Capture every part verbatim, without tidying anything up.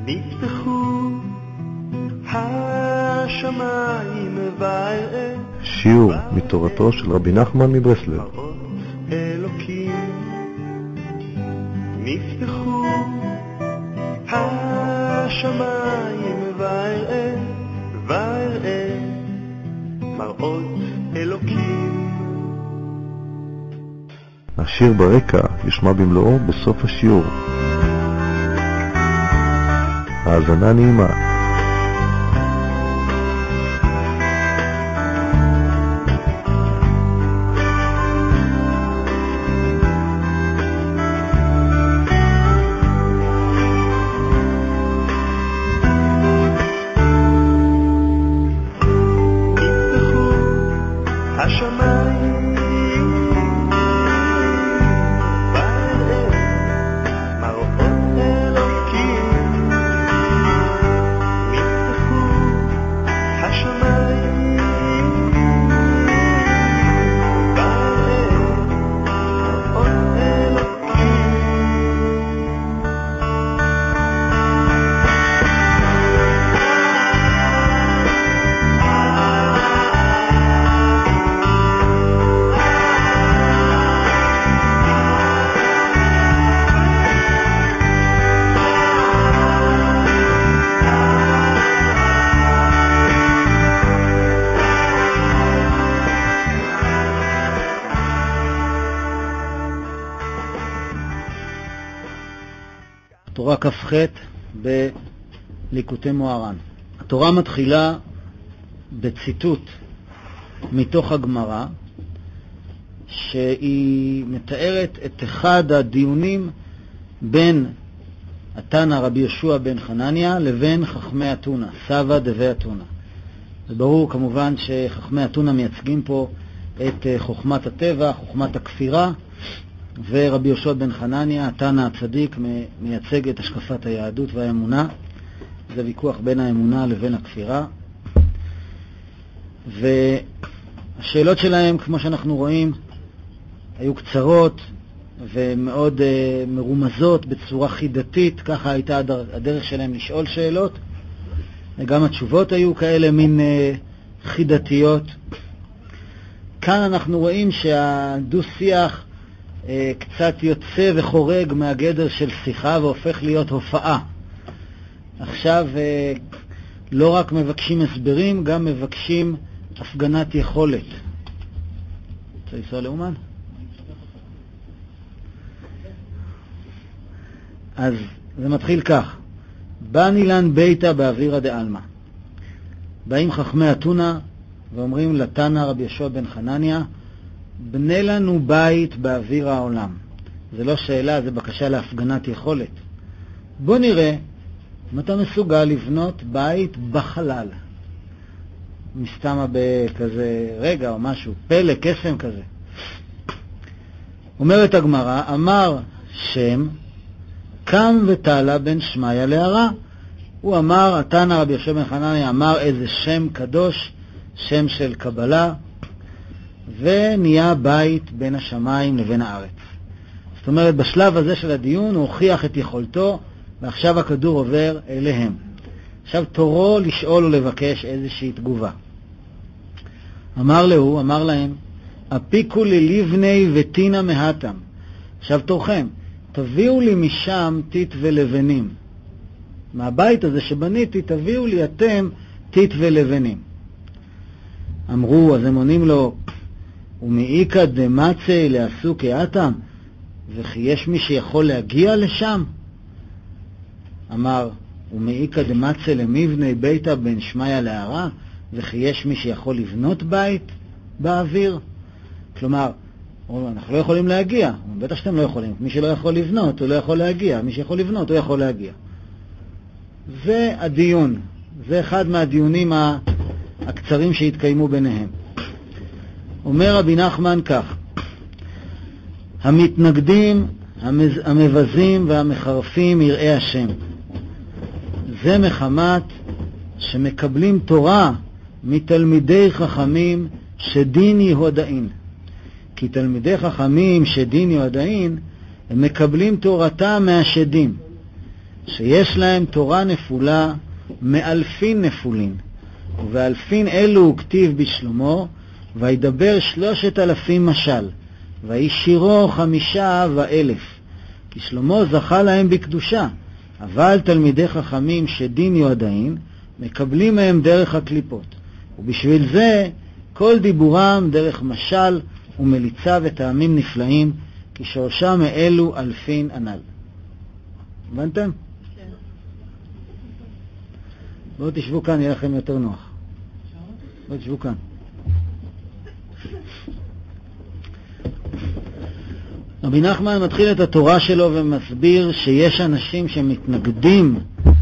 נפתחו השמיים ואראה. שיעור מתורתו של רבי נחמן מברסלב. אלוקים נפתחו השמיים ואראה ואראה מראות אלוקים. השיר ברקע ישמע במלואו בסוף השיעור. האזנה נעימה. תורה כ"ח בליקוטי מוהר"ן. התורה מתחילה בציטוט מתוך הגמרא, שהיא מתארת את אחד הדיונים בין התנא רבי יהושע בן חנניה לבין חכמי אתונה, סבא דבי אתונה. זה ברור כמובן שחכמי אתונה מייצגים פה את חוכמת הטבע, חוכמת הכפירה, ורבי יהושע בן חנניה, התנא הצדיק, מייצג את השקפת היהדות והאמונה. זה ויכוח בין האמונה לבין הכפירה. והשאלות שלהם, כמו שאנחנו רואים, היו קצרות ומאוד uh, מרומזות בצורה חידתית. ככה הייתה הדרך שלהם לשאול שאלות. וגם התשובות היו כאלה מין uh, חידתיות. כאן אנחנו רואים שהדו-שיח קצת יוצא וחורג מהגדר של שיחה והופך להיות הופעה. עכשיו לא רק מבקשים הסברים, גם מבקשים הפגנת יכולת. רוצה לנסוע לאומן? אז זה מתחיל כך. בני לן ביתה באווירא דעלמא. באים חכמי אתונה ואומרים לתנא רבי יהושע בן חנניה, בנה לנו בית באוויר העולם. זה לא שאלה, זה בקשה להפגנת יכולת. בוא נראה אם אתה מסוגל לבנות בית בחלל. מסתמה בכזה רגע או משהו, פלא, קסם כזה. אומרת הגמרא, אמר שם, קם ותעלה בן שמעיה להרע. הוא אמר, התנא רבי יהושע בן חנניה אמר איזה שם קדוש, שם של קבלה, ונהיה בית בין השמיים לבין הארץ. זאת אומרת, בשלב הזה של הדיון הוא הוכיח את יכולתו, ועכשיו הכדור עובר אליהם. עכשיו תורו לשאול ולבקש איזושהי תגובה. אמר לו, אמר להם, אפיקו לי לבני ותינה מהתם. עכשיו תורכם, תביאו לי משם טיט ולבנים. מהבית הזה שבניתי, תביאו לי אתם טיט ולבנים. אמרו, אז הם עונים לו, ומאיקא דמצא לעשו כאתם, וכי יש מי שיכול להגיע לשם? אמר, ומאיקא דמצא למבני ביתה בן שמעיה להרע, וכי יש מי שיכול לבנות בית באוויר? כלומר, אנחנו לא יכולים להגיע. בטח שאתם לא יכולים. מי שלא יכול לבנות, הוא לא יכול להגיע. מי שיכול לבנות, הוא יכול להגיע. זה הדיון. זה אחד מהדיונים הקצרים שהתקיימו ביניהם. אומר רבי נחמן כך, המתנגדים, המבזים והמחרפים יראי השם. זה מחמת שמקבלים תורה מתלמידי חכמים שדין יהודאין. כי תלמידי חכמים שדין יהודאין, הם מקבלים תורתם מהשדים. שיש להם תורה נפולה מאלפין נפולין, ובאלפין אלו הוא כתיב בשלמה, וידבר שלושת אלפים משל, וישירו חמישה ואלף. כי שלמה זכה להם בקדושה, אבל תלמידי חכמים שדין יודעים, מקבלים מהם דרך הקליפות. ובשביל זה כל דיבורם דרך משל ומליצה וטעמים נפלאים, כי שורשם מאלו אלפין הנ"ל. הבנתם? כן. בואו תשבו כאן, יהיה לכם יותר נוח. בואו תשבו כאן. רבי נחמן מתחיל את התורה שלו ומסביר שיש אנשים שמתנגדים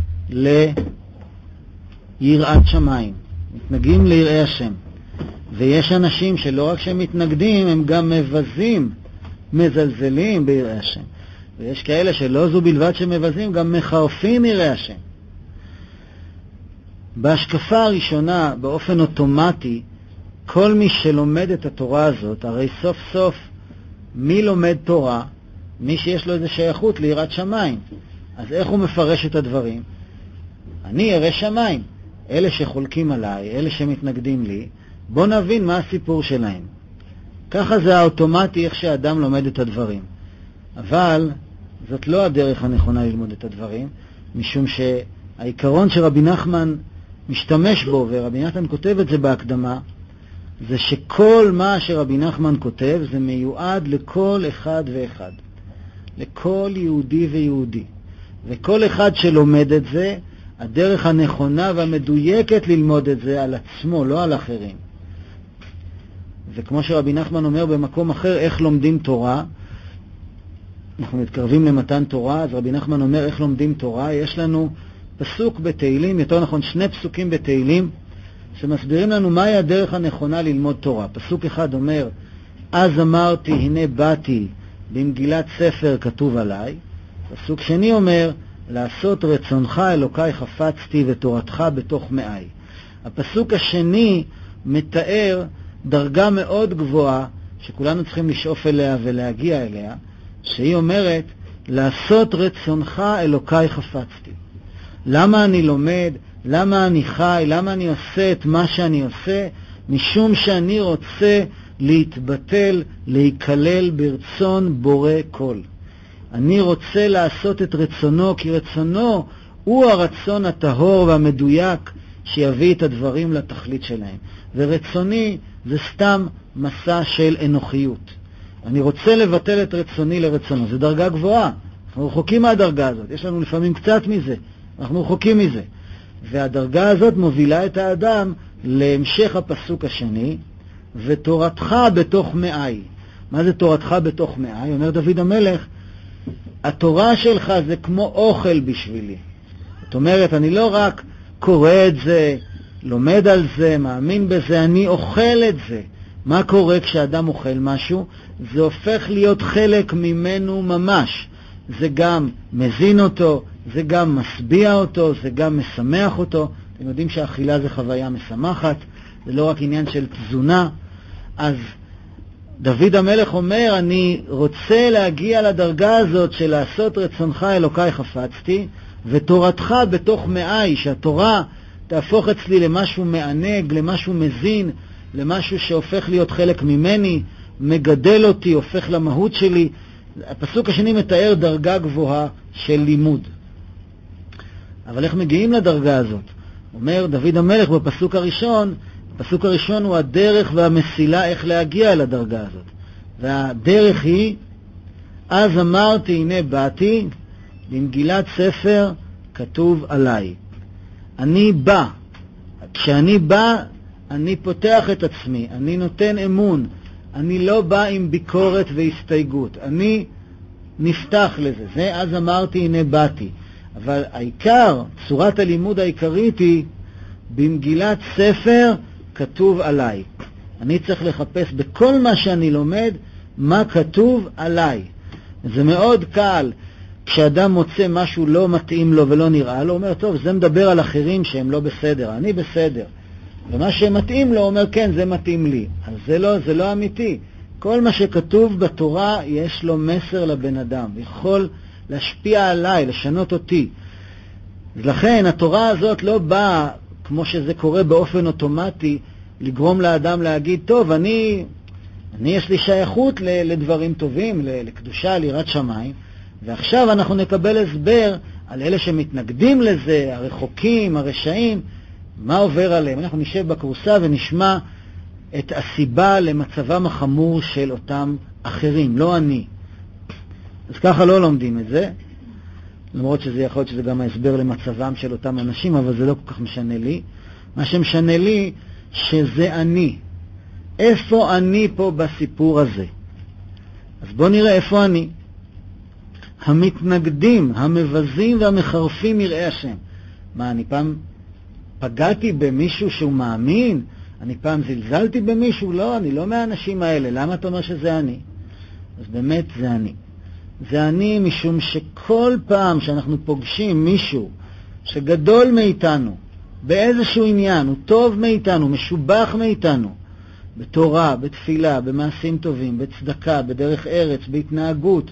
ליראת שמיים, מתנגדים ליראי השם. ויש אנשים שלא רק שהם מתנגדים, הם גם מבזים, מזלזלים ביראי השם. ויש כאלה שלא זו בלבד שמבזים, גם מחרפים יראי השם. בהשקפה הראשונה, באופן אוטומטי, כל מי שלומד את התורה הזאת, הרי סוף סוף מי לומד תורה? מי שיש לו איזו שייכות ליראת שמיים. אז איך הוא מפרש את הדברים? אני ירא שמיים. אלה שחולקים עליי, אלה שמתנגדים לי, בוא נבין מה הסיפור שלהם. ככה זה האוטומטי איך שהאדם לומד את הדברים. אבל זאת לא הדרך הנכונה ללמוד את הדברים, משום שהעיקרון שרבי נחמן משתמש בו, ורבי נחמן כותב את זה בהקדמה, זה שכל מה שרבי נחמן כותב זה מיועד לכל אחד ואחד, לכל יהודי ויהודי. וכל אחד שלומד את זה, הדרך הנכונה והמדויקת ללמוד את זה על עצמו, לא על אחרים. וכמו שרבי נחמן אומר במקום אחר, איך לומדים תורה, אנחנו מתקרבים למתן תורה, אז רבי נחמן אומר איך לומדים תורה. יש לנו פסוק בתהילים, יותר נכון שני פסוקים בתהילים, שמסבירים לנו מהי הדרך הנכונה ללמוד תורה. פסוק אחד אומר, אז אמרתי, הנה באתי, במגילת ספר כתוב עליי. פסוק שני אומר, לעשות רצונך אלוקי חפצתי ותורתך בתוך מאי. הפסוק השני מתאר דרגה מאוד גבוהה, שכולנו צריכים לשאוף אליה ולהגיע אליה, שהיא אומרת, לעשות רצונך אלוקי חפצתי. למה אני לומד? למה אני חי? למה אני עושה את מה שאני עושה? משום שאני רוצה להתבטל, להיכלל ברצון בורא כל. אני רוצה לעשות את רצונו, כי רצונו הוא הרצון הטהור והמדויק שיביא את הדברים לתכלית שלהם. ורצוני זה סתם מסע של אנוכיות. אני רוצה לבטל את רצוני לרצונו. זו דרגה גבוהה. אנחנו רחוקים מהדרגה הזאת. יש לנו לפעמים קצת מזה. אנחנו רחוקים מזה. והדרגה הזאת מובילה את האדם להמשך הפסוק השני, ותורתך בתוך מאי. מה זה תורתך בתוך מאי? אומר דוד המלך, התורה שלך זה כמו אוכל בשבילי. זאת אומרת, אני לא רק קורא את זה, לומד על זה, מאמין בזה, אני אוכל את זה. מה קורה כשאדם אוכל משהו? זה הופך להיות חלק ממנו ממש. זה גם מזין אותו, זה גם משביע אותו, זה גם משמח אותו. אתם יודעים שהאכילה זה חוויה משמחת, זה לא רק עניין של תזונה. אז דוד המלך אומר, אני רוצה להגיע לדרגה הזאת של לעשות רצונך אלוקי חפצתי, ותורתך בתוך מאי, שהתורה תהפוך אצלי למשהו מענג, למשהו מזין, למשהו שהופך להיות חלק ממני, מגדל אותי, הופך למהות שלי. הפסוק השני מתאר דרגה גבוהה של לימוד. אבל איך מגיעים לדרגה הזאת? אומר דוד המלך בפסוק הראשון, הפסוק הראשון הוא הדרך והמסילה איך להגיע אל הדרגה הזאת. והדרך היא, אז אמרתי, הנה באתי, במגילת ספר כתוב עליי. אני בא. כשאני בא, אני פותח את עצמי, אני נותן אמון. אני לא בא עם ביקורת והסתייגות. אני נפתח לזה. זה אז אמרתי, הנה באתי. אבל העיקר, צורת הלימוד העיקרית היא, במגילת ספר כתוב עליי. אני צריך לחפש בכל מה שאני לומד, מה כתוב עליי. זה מאוד קל. כשאדם מוצא משהו לא מתאים לו ולא נראה לו, הוא אומר, טוב, זה מדבר על אחרים שהם לא בסדר, אני בסדר. ומה שמתאים לו, הוא אומר, כן, זה מתאים לי. אז זה לא, זה לא אמיתי. כל מה שכתוב בתורה, יש לו מסר לבן אדם. יכול להשפיע עליי, לשנות אותי. אז לכן התורה הזאת לא באה, כמו שזה קורה באופן אוטומטי, לגרום לאדם להגיד, טוב, אני, אני יש לי שייכות לדברים טובים, לקדושה, ליראת שמיים, ועכשיו אנחנו נקבל הסבר על אלה שמתנגדים לזה, הרחוקים, הרשעים, מה עובר עליהם. אנחנו נשב בקורסה ונשמע את הסיבה למצבם החמור של אותם אחרים, לא אני. אז ככה לא לומדים את זה, למרות שזה יכול להיות שזה גם ההסבר למצבם של אותם אנשים, אבל זה לא כל כך משנה לי. מה שמשנה לי שזה אני. איפה אני פה בסיפור הזה? אז בואו נראה איפה אני. המתנגדים, המבזים והמחרפים יראי השם. מה, אני פעם פגעתי במישהו שהוא מאמין? אני פעם זלזלתי במישהו? לא, אני לא מהאנשים האלה. למה אתה אומר שזה אני? אז באמת זה אני. זה אני משום שכל פעם שאנחנו פוגשים מישהו שגדול מאיתנו, באיזשהו עניין, הוא טוב מאיתנו, משובח מאיתנו, בתורה, בתפילה, במעשים טובים, בצדקה, בדרך ארץ, בהתנהגות,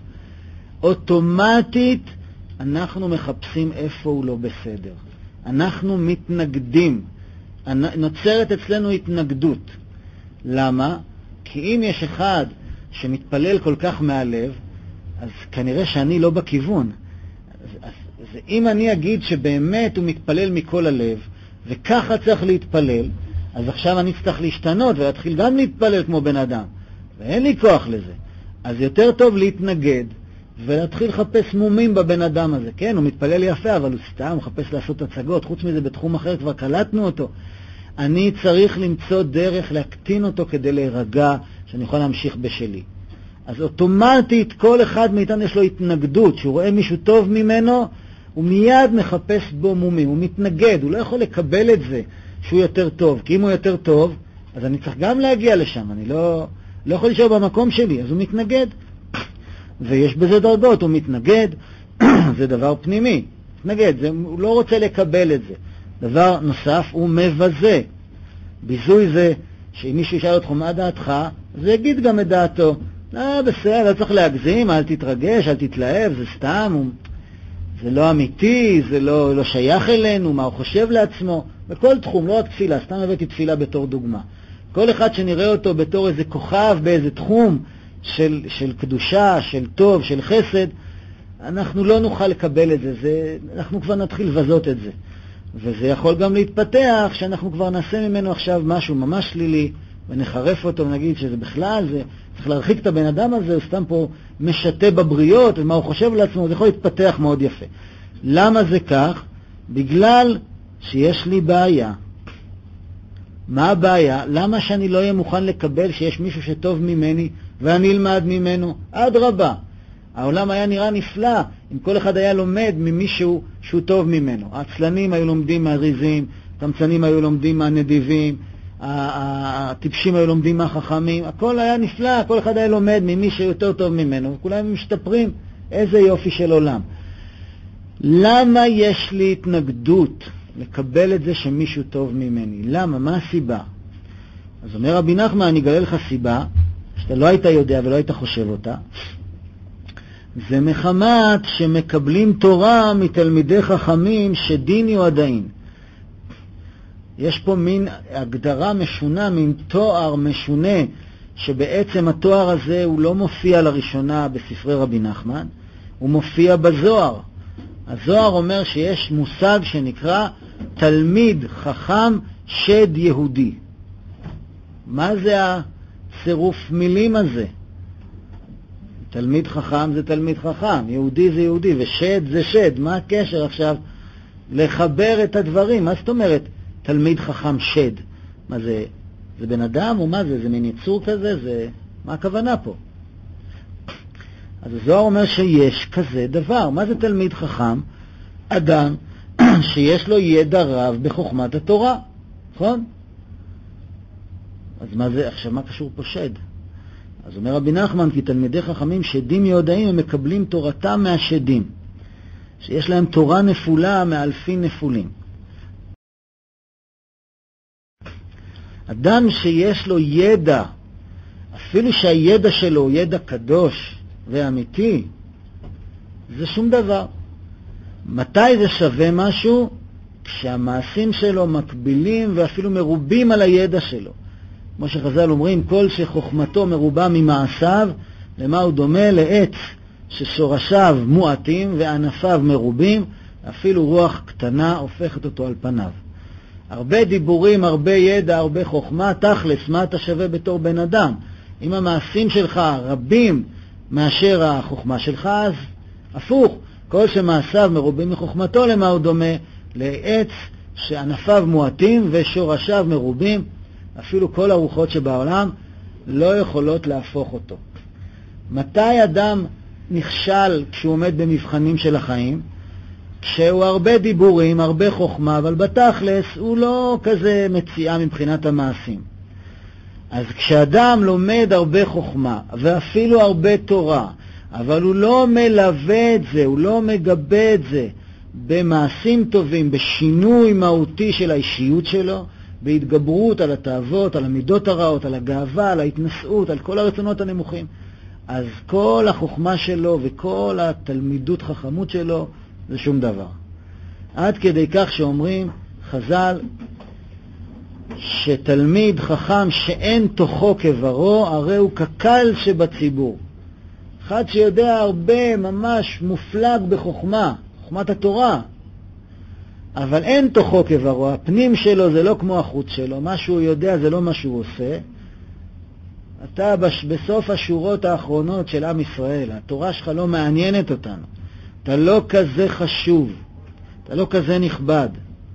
אוטומטית אנחנו מחפשים איפה הוא לא בסדר. אנחנו מתנגדים. נוצרת אצלנו התנגדות. למה? כי אם יש אחד שמתפלל כל כך מהלב, אז כנראה שאני לא בכיוון. אז, אז, אז אם אני אגיד שבאמת הוא מתפלל מכל הלב, וככה צריך להתפלל, אז עכשיו אני צריך להשתנות ולהתחיל גם להתפלל כמו בן אדם. ואין לי כוח לזה. אז יותר טוב להתנגד ולהתחיל לחפש מומים בבן אדם הזה. כן, הוא מתפלל יפה, אבל הוא סתם, הוא מחפש לעשות הצגות. חוץ מזה, בתחום אחר כבר קלטנו אותו. אני צריך למצוא דרך להקטין אותו כדי להירגע, שאני יכול להמשיך בשלי. אז אוטומטית כל אחד מאיתנו יש לו התנגדות. שהוא רואה מישהו טוב ממנו, הוא מיד מחפש בו מומים. הוא מתנגד, הוא לא יכול לקבל את זה שהוא יותר טוב. כי אם הוא יותר טוב, אז אני צריך גם להגיע לשם. אני לא, לא יכול להישאר במקום שלי, אז הוא מתנגד. ויש בזה דרגות, הוא מתנגד, זה דבר פנימי. מתנגד, זה, הוא לא רוצה לקבל את זה. דבר נוסף, הוא מבזה. ביזוי זה שאם מישהו ישאל אותך מה דעתך, זה יגיד גם את דעתו. לא, בסדר, לא צריך להגזים, אל תתרגש, אל תתלהב, זה סתם, הוא, זה לא אמיתי, זה לא, לא שייך אלינו, מה הוא חושב לעצמו. בכל תחום, לא רק תפילה, סתם הבאתי תפילה בתור דוגמה. כל אחד שנראה אותו בתור איזה כוכב באיזה תחום של, של קדושה, של טוב, של חסד, אנחנו לא נוכל לקבל את זה, זה, אנחנו כבר נתחיל לבזות את זה. וזה יכול גם להתפתח שאנחנו כבר נעשה ממנו עכשיו משהו ממש שלילי, ונחרף אותו ונגיד שזה בכלל, זה צריך להרחיק את הבן אדם הזה, הוא סתם פה משתה בבריות, ומה הוא חושב לעצמו, זה יכול להתפתח מאוד יפה. למה זה כך? בגלל שיש לי בעיה. מה הבעיה? למה שאני לא אהיה מוכן לקבל שיש מישהו שטוב ממני, ואני אלמד ממנו? עד רבה. העולם היה נראה נפלא אם כל אחד היה לומד ממישהו שהוא טוב ממנו. העצלנים היו לומדים מהריזים, הקמצנים היו לומדים מהנדיבים, הטיפשים היו לומדים מהחכמים, הכל היה נפלא, כל אחד היה לומד ממי שיותר טוב ממנו, וכולם משתפרים. איזה יופי של עולם. למה יש לי התנגדות לקבל את זה שמישהו טוב ממני? למה? מה הסיבה? אז אומר רבי נחמן, אני אגלה לך סיבה שאתה לא היית יודע ולא היית חושב אותה. זה מחמת שמקבלים תורה מתלמידי חכמים שדין יועדין. יש פה מין הגדרה משונה, מין תואר משונה, שבעצם התואר הזה הוא לא מופיע לראשונה בספרי רבי נחמן, הוא מופיע בזוהר. הזוהר אומר שיש מושג שנקרא תלמיד חכם שד יהודי. מה זה הצירוף מילים הזה? תלמיד חכם זה תלמיד חכם, יהודי זה יהודי, ושד זה שד. מה הקשר עכשיו לחבר את הדברים? מה זאת אומרת תלמיד חכם שד? מה זה? זה בן אדם או מה זה? זה מין יצור כזה? זה... מה הכוונה פה? אז הזוהר אומר שיש כזה דבר. מה זה תלמיד חכם? אדם שיש לו ידע רב בחוכמת התורה. נכון? אז מה זה? עכשיו מה קשור פה שד? אז אומר רבי נחמן, כי תלמידי חכמים שדים יודעים, הם מקבלים תורתם מהשדים, שיש להם תורה נפולה מאלפי נפולים. אדם שיש לו ידע, אפילו שהידע שלו הוא ידע קדוש ואמיתי, זה שום דבר. מתי זה שווה משהו? כשהמעשים שלו מקבילים ואפילו מרובים על הידע שלו. כמו שחז"ל אומרים, כל שחוכמתו מרובה ממעשיו, למה הוא דומה? לעץ ששורשיו מועטים וענפיו מרובים, אפילו רוח קטנה הופכת אותו על פניו. הרבה דיבורים, הרבה ידע, הרבה חוכמה, תכלס, מה אתה שווה בתור בן אדם? אם המעשים שלך רבים מאשר החוכמה שלך, אז הפוך. כל שמעשיו מרובים מחוכמתו, למה הוא דומה? לעץ שענפיו מועטים ושורשיו מרובים, אפילו כל הרוחות שבעולם לא יכולות להפוך אותו. מתי אדם נכשל כשהוא עומד במבחנים של החיים? כשהוא הרבה דיבורים, הרבה חוכמה, אבל בתכלס הוא לא כזה מציאה מבחינת המעשים. אז כשאדם לומד הרבה חוכמה ואפילו הרבה תורה, אבל הוא לא מלווה את זה, הוא לא מגבה את זה במעשים טובים, בשינוי מהותי של האישיות שלו, בהתגברות על התאוות, על המידות הרעות, על הגאווה, על ההתנשאות, על כל הרצונות הנמוכים, אז כל החוכמה שלו וכל התלמידות חכמות שלו זה שום דבר. עד כדי כך שאומרים חז"ל שתלמיד חכם שאין תוכו כברו, הרי הוא כקל שבציבור. אחד שיודע הרבה, ממש מופלג בחוכמה, חוכמת התורה, אבל אין תוכו כברו, הפנים שלו זה לא כמו החוץ שלו, מה שהוא יודע זה לא מה שהוא עושה. אתה בסוף השורות האחרונות של עם ישראל, התורה שלך לא מעניינת אותנו, אתה לא כזה חשוב, אתה לא כזה נכבד.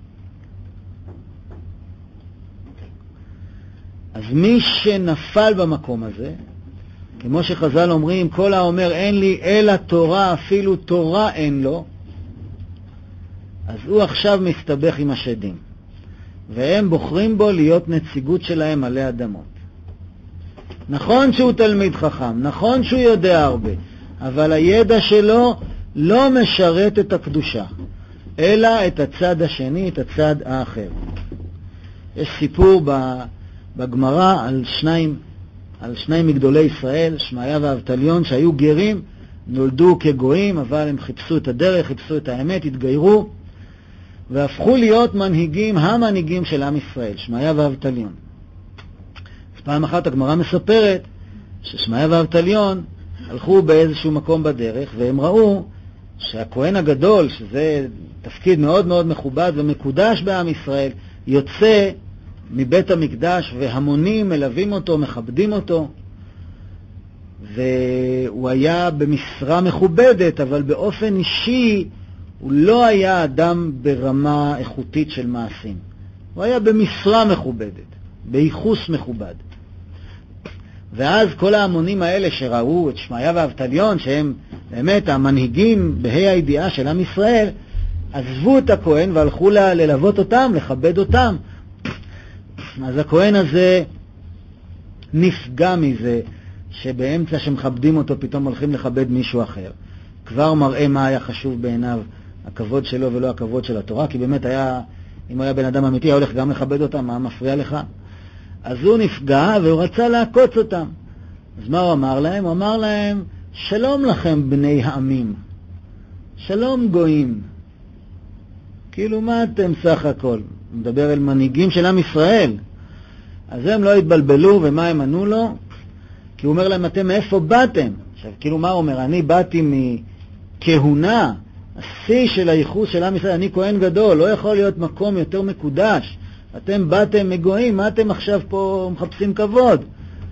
אז מי שנפל במקום הזה, כמו שחז"ל אומרים, כל האומר אין לי אלא תורה, אפילו תורה אין לו, אז הוא עכשיו מסתבך עם השדים, והם בוחרים בו להיות נציגות שלהם עלי אדמות. נכון שהוא תלמיד חכם, נכון שהוא יודע הרבה, אבל הידע שלו לא משרת את הקדושה, אלא את הצד השני, את הצד האחר. יש סיפור בגמרא על שניים, על שניים מגדולי ישראל, שמעיה ואבטליון, שהיו גרים, נולדו כגויים, אבל הם חיפשו את הדרך, חיפשו את האמת, התגיירו, והפכו להיות מנהיגים, המנהיגים של עם ישראל, שמעיה ואבטליון. פעם אחת הגמרא מספרת ששמעיה ואבטליון הלכו באיזשהו מקום בדרך, והם ראו שהכהן הגדול, שזה תפקיד מאוד מאוד מכובד ומקודש בעם ישראל, יוצא מבית המקדש, והמונים מלווים אותו, מכבדים אותו, והוא היה במשרה מכובדת, אבל באופן אישי הוא לא היה אדם ברמה איכותית של מעשים. הוא היה במשרה מכובדת, בייחוס מכובד. ואז כל ההמונים האלה שראו את שמעיה ואבטליון, שהם באמת המנהיגים בה"א הידיעה של עם ישראל, עזבו את הכהן והלכו ל- ללוות אותם, לכבד אותם. אז הכהן הזה נפגע מזה שבאמצע שמכבדים אותו פתאום הולכים לכבד מישהו אחר. כבר מראה מה היה חשוב בעיניו, הכבוד שלו ולא הכבוד של התורה, כי באמת היה, אם הוא היה בן אדם אמיתי, היה הולך גם לכבד אותם, מה מפריע לך? אז הוא נפגע והוא רצה לעקוץ אותם. אז מה הוא אמר להם? הוא אמר להם, שלום לכם בני העמים, שלום גויים. כאילו מה אתם סך הכל? הוא מדבר אל מנהיגים של עם ישראל. אז הם לא התבלבלו, ומה הם ענו לו? כי הוא אומר להם, אתם מאיפה באתם? עכשיו, כאילו מה הוא אומר? אני באתי מכהונה, השיא של הייחוס של עם ישראל, אני כהן גדול, לא יכול להיות מקום יותר מקודש. אתם באתם מגויים, מה אתם עכשיו פה מחפשים כבוד?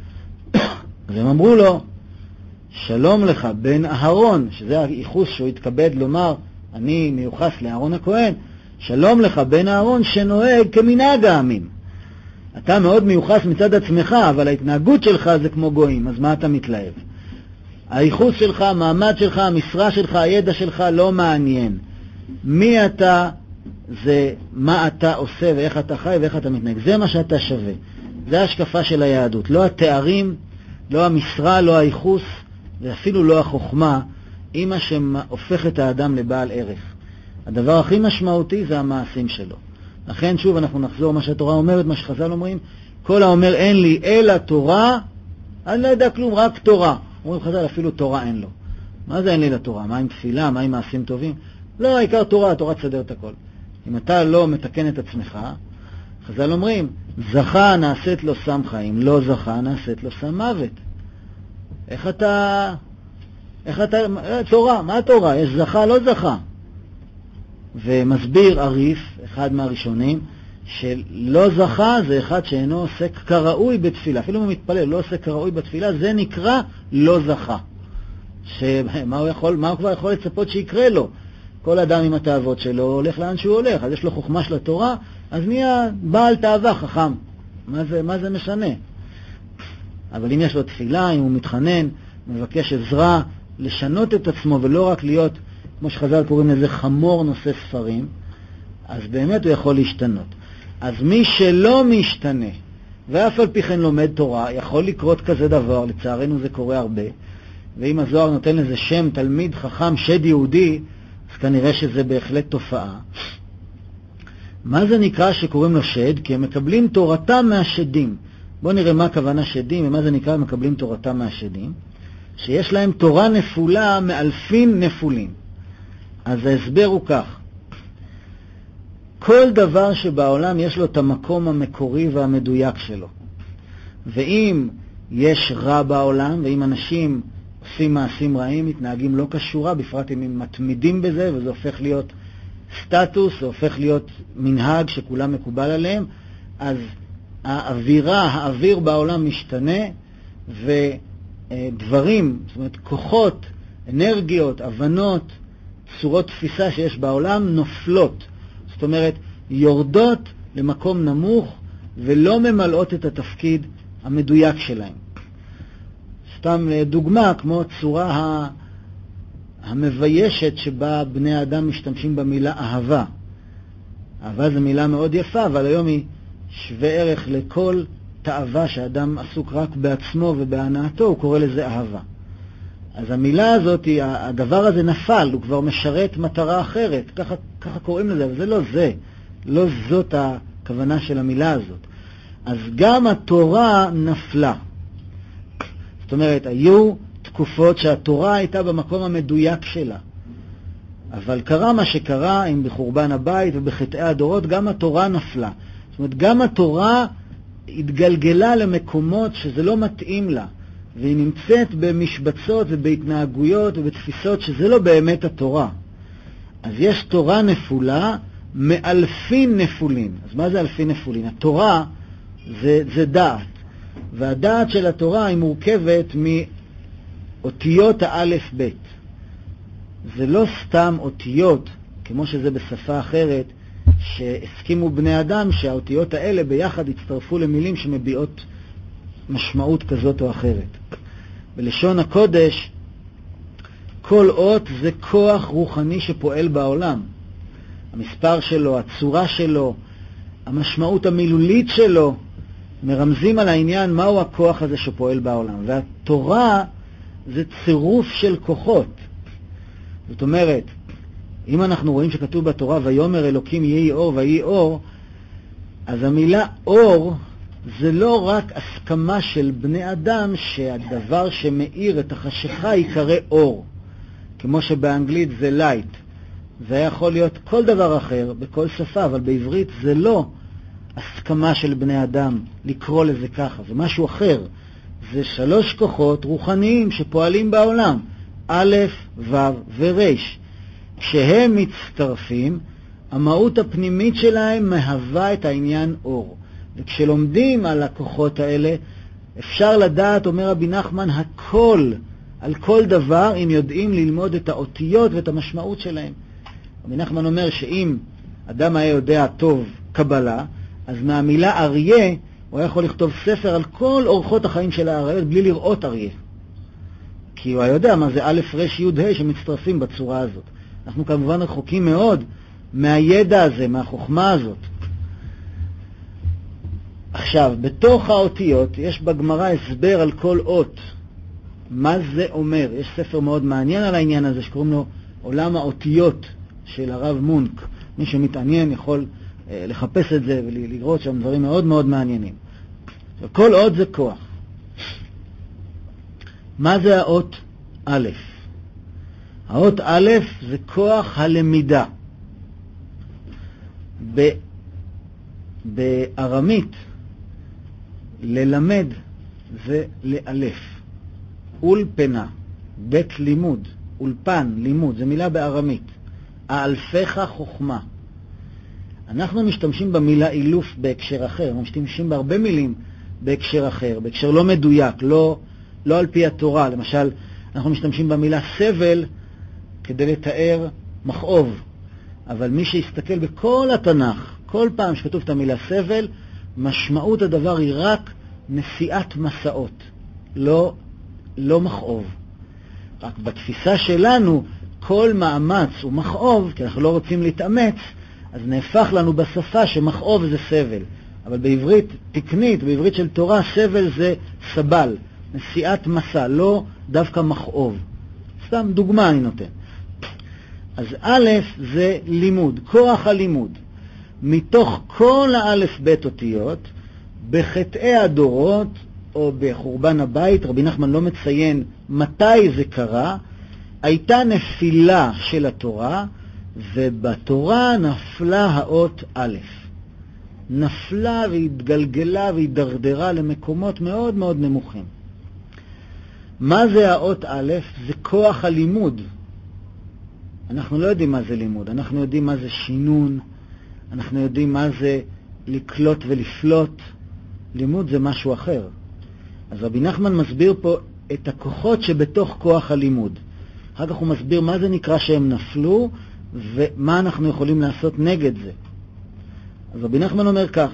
אז הם אמרו לו, שלום לך בן אהרון, שזה הייחוס שהוא התכבד לומר, אני מיוחס לאהרון הכהן, שלום לך בן אהרון שנוהג כמנהג העמים. אתה מאוד מיוחס מצד עצמך, אבל ההתנהגות שלך זה כמו גויים, אז מה אתה מתלהב? הייחוס שלך, המעמד שלך, המשרה שלך, הידע שלך לא מעניין. מי אתה? זה מה אתה עושה ואיך אתה חי ואיך אתה מתנהג. זה מה שאתה שווה. זה ההשקפה של היהדות. לא התארים, לא המשרה, לא הייחוס, ואפילו לא החוכמה, היא מה שהופך את האדם לבעל ערך. הדבר הכי משמעותי זה המעשים שלו. לכן שוב אנחנו נחזור מה שהתורה אומרת, מה שחז"ל אומרים, כל האומר אין לי אלא תורה, אני לא יודע כלום, רק תורה. אומרים חז"ל, אפילו תורה אין לו. מה זה אין לי לתורה? מה עם תפילה? מה עם מעשים טובים? לא, העיקר תורה, התורה תסדר את הכל. אם אתה לא מתקן את עצמך, חז"ל אומרים, זכה נעשית לו שם חיים, לא זכה נעשית לו שם מוות. איך אתה... איך אתה... תורה, מה התורה? יש זכה, לא זכה. ומסביר עריף, אחד מהראשונים, שלא זכה זה אחד שאינו עוסק כראוי בתפילה. אפילו אם הוא מתפלל, לא עוסק כראוי בתפילה, זה נקרא לא זכה. שמה הוא יכול, מה הוא כבר יכול לצפות שיקרה לו? כל אדם עם התאוות שלו הולך לאן שהוא הולך, אז יש לו חוכמה של התורה, אז נהיה בעל תאווה חכם. מה זה, מה זה משנה? אבל אם יש לו תפילה, אם הוא מתחנן, מבקש עזרה, לשנות את עצמו ולא רק להיות, כמו שחז"ל קוראים לזה, חמור נושא ספרים, אז באמת הוא יכול להשתנות. אז מי שלא משתנה, ואף על פי כן לומד תורה, יכול לקרות כזה דבר, לצערנו זה קורה הרבה, ואם הזוהר נותן לזה שם תלמיד חכם שד יהודי, אז כנראה שזה בהחלט תופעה. מה זה נקרא שקוראים לו שד? כי הם מקבלים תורתם מהשדים. בואו נראה מה הכוונה שדים ומה זה נקרא מקבלים תורתם מהשדים. שיש להם תורה נפולה מאלפין נפולים. אז ההסבר הוא כך. כל דבר שבעולם יש לו את המקום המקורי והמדויק שלו. ואם יש רע בעולם, ואם אנשים עושים מעשים רעים, מתנהגים לא כשורה, בפרט אם הם מתמידים בזה, וזה הופך להיות סטטוס, זה הופך להיות מנהג שכולם מקובל עליהם, אז האווירה, האוויר בעולם משתנה, ודברים, זאת אומרת, כוחות, אנרגיות, הבנות, צורות תפיסה שיש בעולם נופלות. זאת אומרת, יורדות למקום נמוך ולא ממלאות את התפקיד המדויק שלהם. סתם דוגמה, כמו צורה המביישת שבה בני האדם משתמשים במילה אהבה. אהבה זו מילה מאוד יפה, אבל היום היא שווה ערך לכל תאווה שאדם עסוק רק בעצמו ובהנאתו, הוא קורא לזה אהבה. אז המילה הזאת, הדבר הזה נפל, הוא כבר משרת מטרה אחרת, ככה, ככה קוראים לזה, אבל זה לא זה, לא זאת הכוונה של המילה הזאת. אז גם התורה נפלה. זאת אומרת, היו תקופות שהתורה הייתה במקום המדויק שלה. אבל קרה מה שקרה עם בחורבן הבית ובחטאי הדורות, גם התורה נפלה. זאת אומרת, גם התורה התגלגלה למקומות שזה לא מתאים לה. והיא נמצאת במשבצות ובהתנהגויות ובתפיסות שזה לא באמת התורה. אז יש תורה נפולה מאלפין נפולין. אז מה זה אלפין נפולין? התורה זה, זה דעת. והדעת של התורה היא מורכבת מאותיות האלף בית. זה לא סתם אותיות, כמו שזה בשפה אחרת, שהסכימו בני אדם שהאותיות האלה ביחד הצטרפו למילים שמביעות משמעות כזאת או אחרת. בלשון הקודש, כל אות זה כוח רוחני שפועל בעולם. המספר שלו, הצורה שלו, המשמעות המילולית שלו, מרמזים על העניין מהו הכוח הזה שפועל בעולם. והתורה זה צירוף של כוחות. זאת אומרת, אם אנחנו רואים שכתוב בתורה, ויאמר אלוקים יהי אור ויהי אור, אז המילה אור זה לא רק הסכמה של בני אדם שהדבר שמאיר את החשיכה יקרא אור, כמו שבאנגלית זה לייט. זה יכול להיות כל דבר אחר בכל שפה, אבל בעברית זה לא הסכמה של בני אדם לקרוא לזה ככה, זה משהו אחר. זה שלוש כוחות רוחניים שפועלים בעולם, א', ו' ור'. כשהם מצטרפים, המהות הפנימית שלהם מהווה את העניין אור. וכשלומדים על הכוחות האלה, אפשר לדעת, אומר רבי נחמן, הכל, על כל דבר, אם יודעים ללמוד את האותיות ואת המשמעות שלהם. רבי נחמן אומר שאם אדם היה יודע טוב קבלה, אז מהמילה אריה, הוא היה יכול לכתוב ספר על כל אורחות החיים של האריות, בלי לראות אריה. כי הוא היה יודע מה זה א' ר' י' ה' שמצטרפים בצורה הזאת. אנחנו כמובן רחוקים מאוד מהידע הזה, מהחוכמה הזאת. עכשיו, בתוך האותיות יש בגמרא הסבר על כל אות. מה זה אומר? יש ספר מאוד מעניין על העניין הזה שקוראים לו עולם האותיות של הרב מונק. מי שמתעניין יכול אה, לחפש את זה ולראות שם דברים מאוד מאוד מעניינים. כל אות זה כוח. מה זה האות א'? האות א' זה כוח הלמידה. ב... בארמית ללמד זה לאלף. אולפנה, בית לימוד, אולפן, לימוד, זה מילה בארמית. האלפך חוכמה. אנחנו משתמשים במילה אילוף בהקשר אחר, אנחנו משתמשים בהרבה מילים בהקשר אחר, בהקשר לא מדויק, לא, לא על פי התורה. למשל, אנחנו משתמשים במילה סבל כדי לתאר מכאוב. אבל מי שיסתכל בכל התנ"ך, כל פעם שכתוב את המילה סבל, משמעות הדבר היא רק נשיאת מסעות, לא, לא מכאוב. רק בתפיסה שלנו, כל מאמץ הוא מכאוב, כי אנחנו לא רוצים להתאמץ, אז נהפך לנו בשפה שמכאוב זה סבל. אבל בעברית תקנית, בעברית של תורה, סבל זה סבל, נשיאת מסע, לא דווקא מכאוב. סתם דוגמה אני נותן. אז א' זה לימוד, כוח הלימוד. מתוך כל האלף בית אותיות, בחטאי הדורות או בחורבן הבית, רבי נחמן לא מציין מתי זה קרה, הייתה נפילה של התורה, ובתורה נפלה האות א'. נפלה והתגלגלה והתדרדרה למקומות מאוד מאוד נמוכים. מה זה האות א'? זה כוח הלימוד. אנחנו לא יודעים מה זה לימוד, אנחנו יודעים מה זה שינון, אנחנו יודעים מה זה לקלוט ולפלוט. לימוד זה משהו אחר. אז רבי נחמן מסביר פה את הכוחות שבתוך כוח הלימוד. אחר כך הוא מסביר מה זה נקרא שהם נפלו, ומה אנחנו יכולים לעשות נגד זה. אז רבי נחמן אומר כך,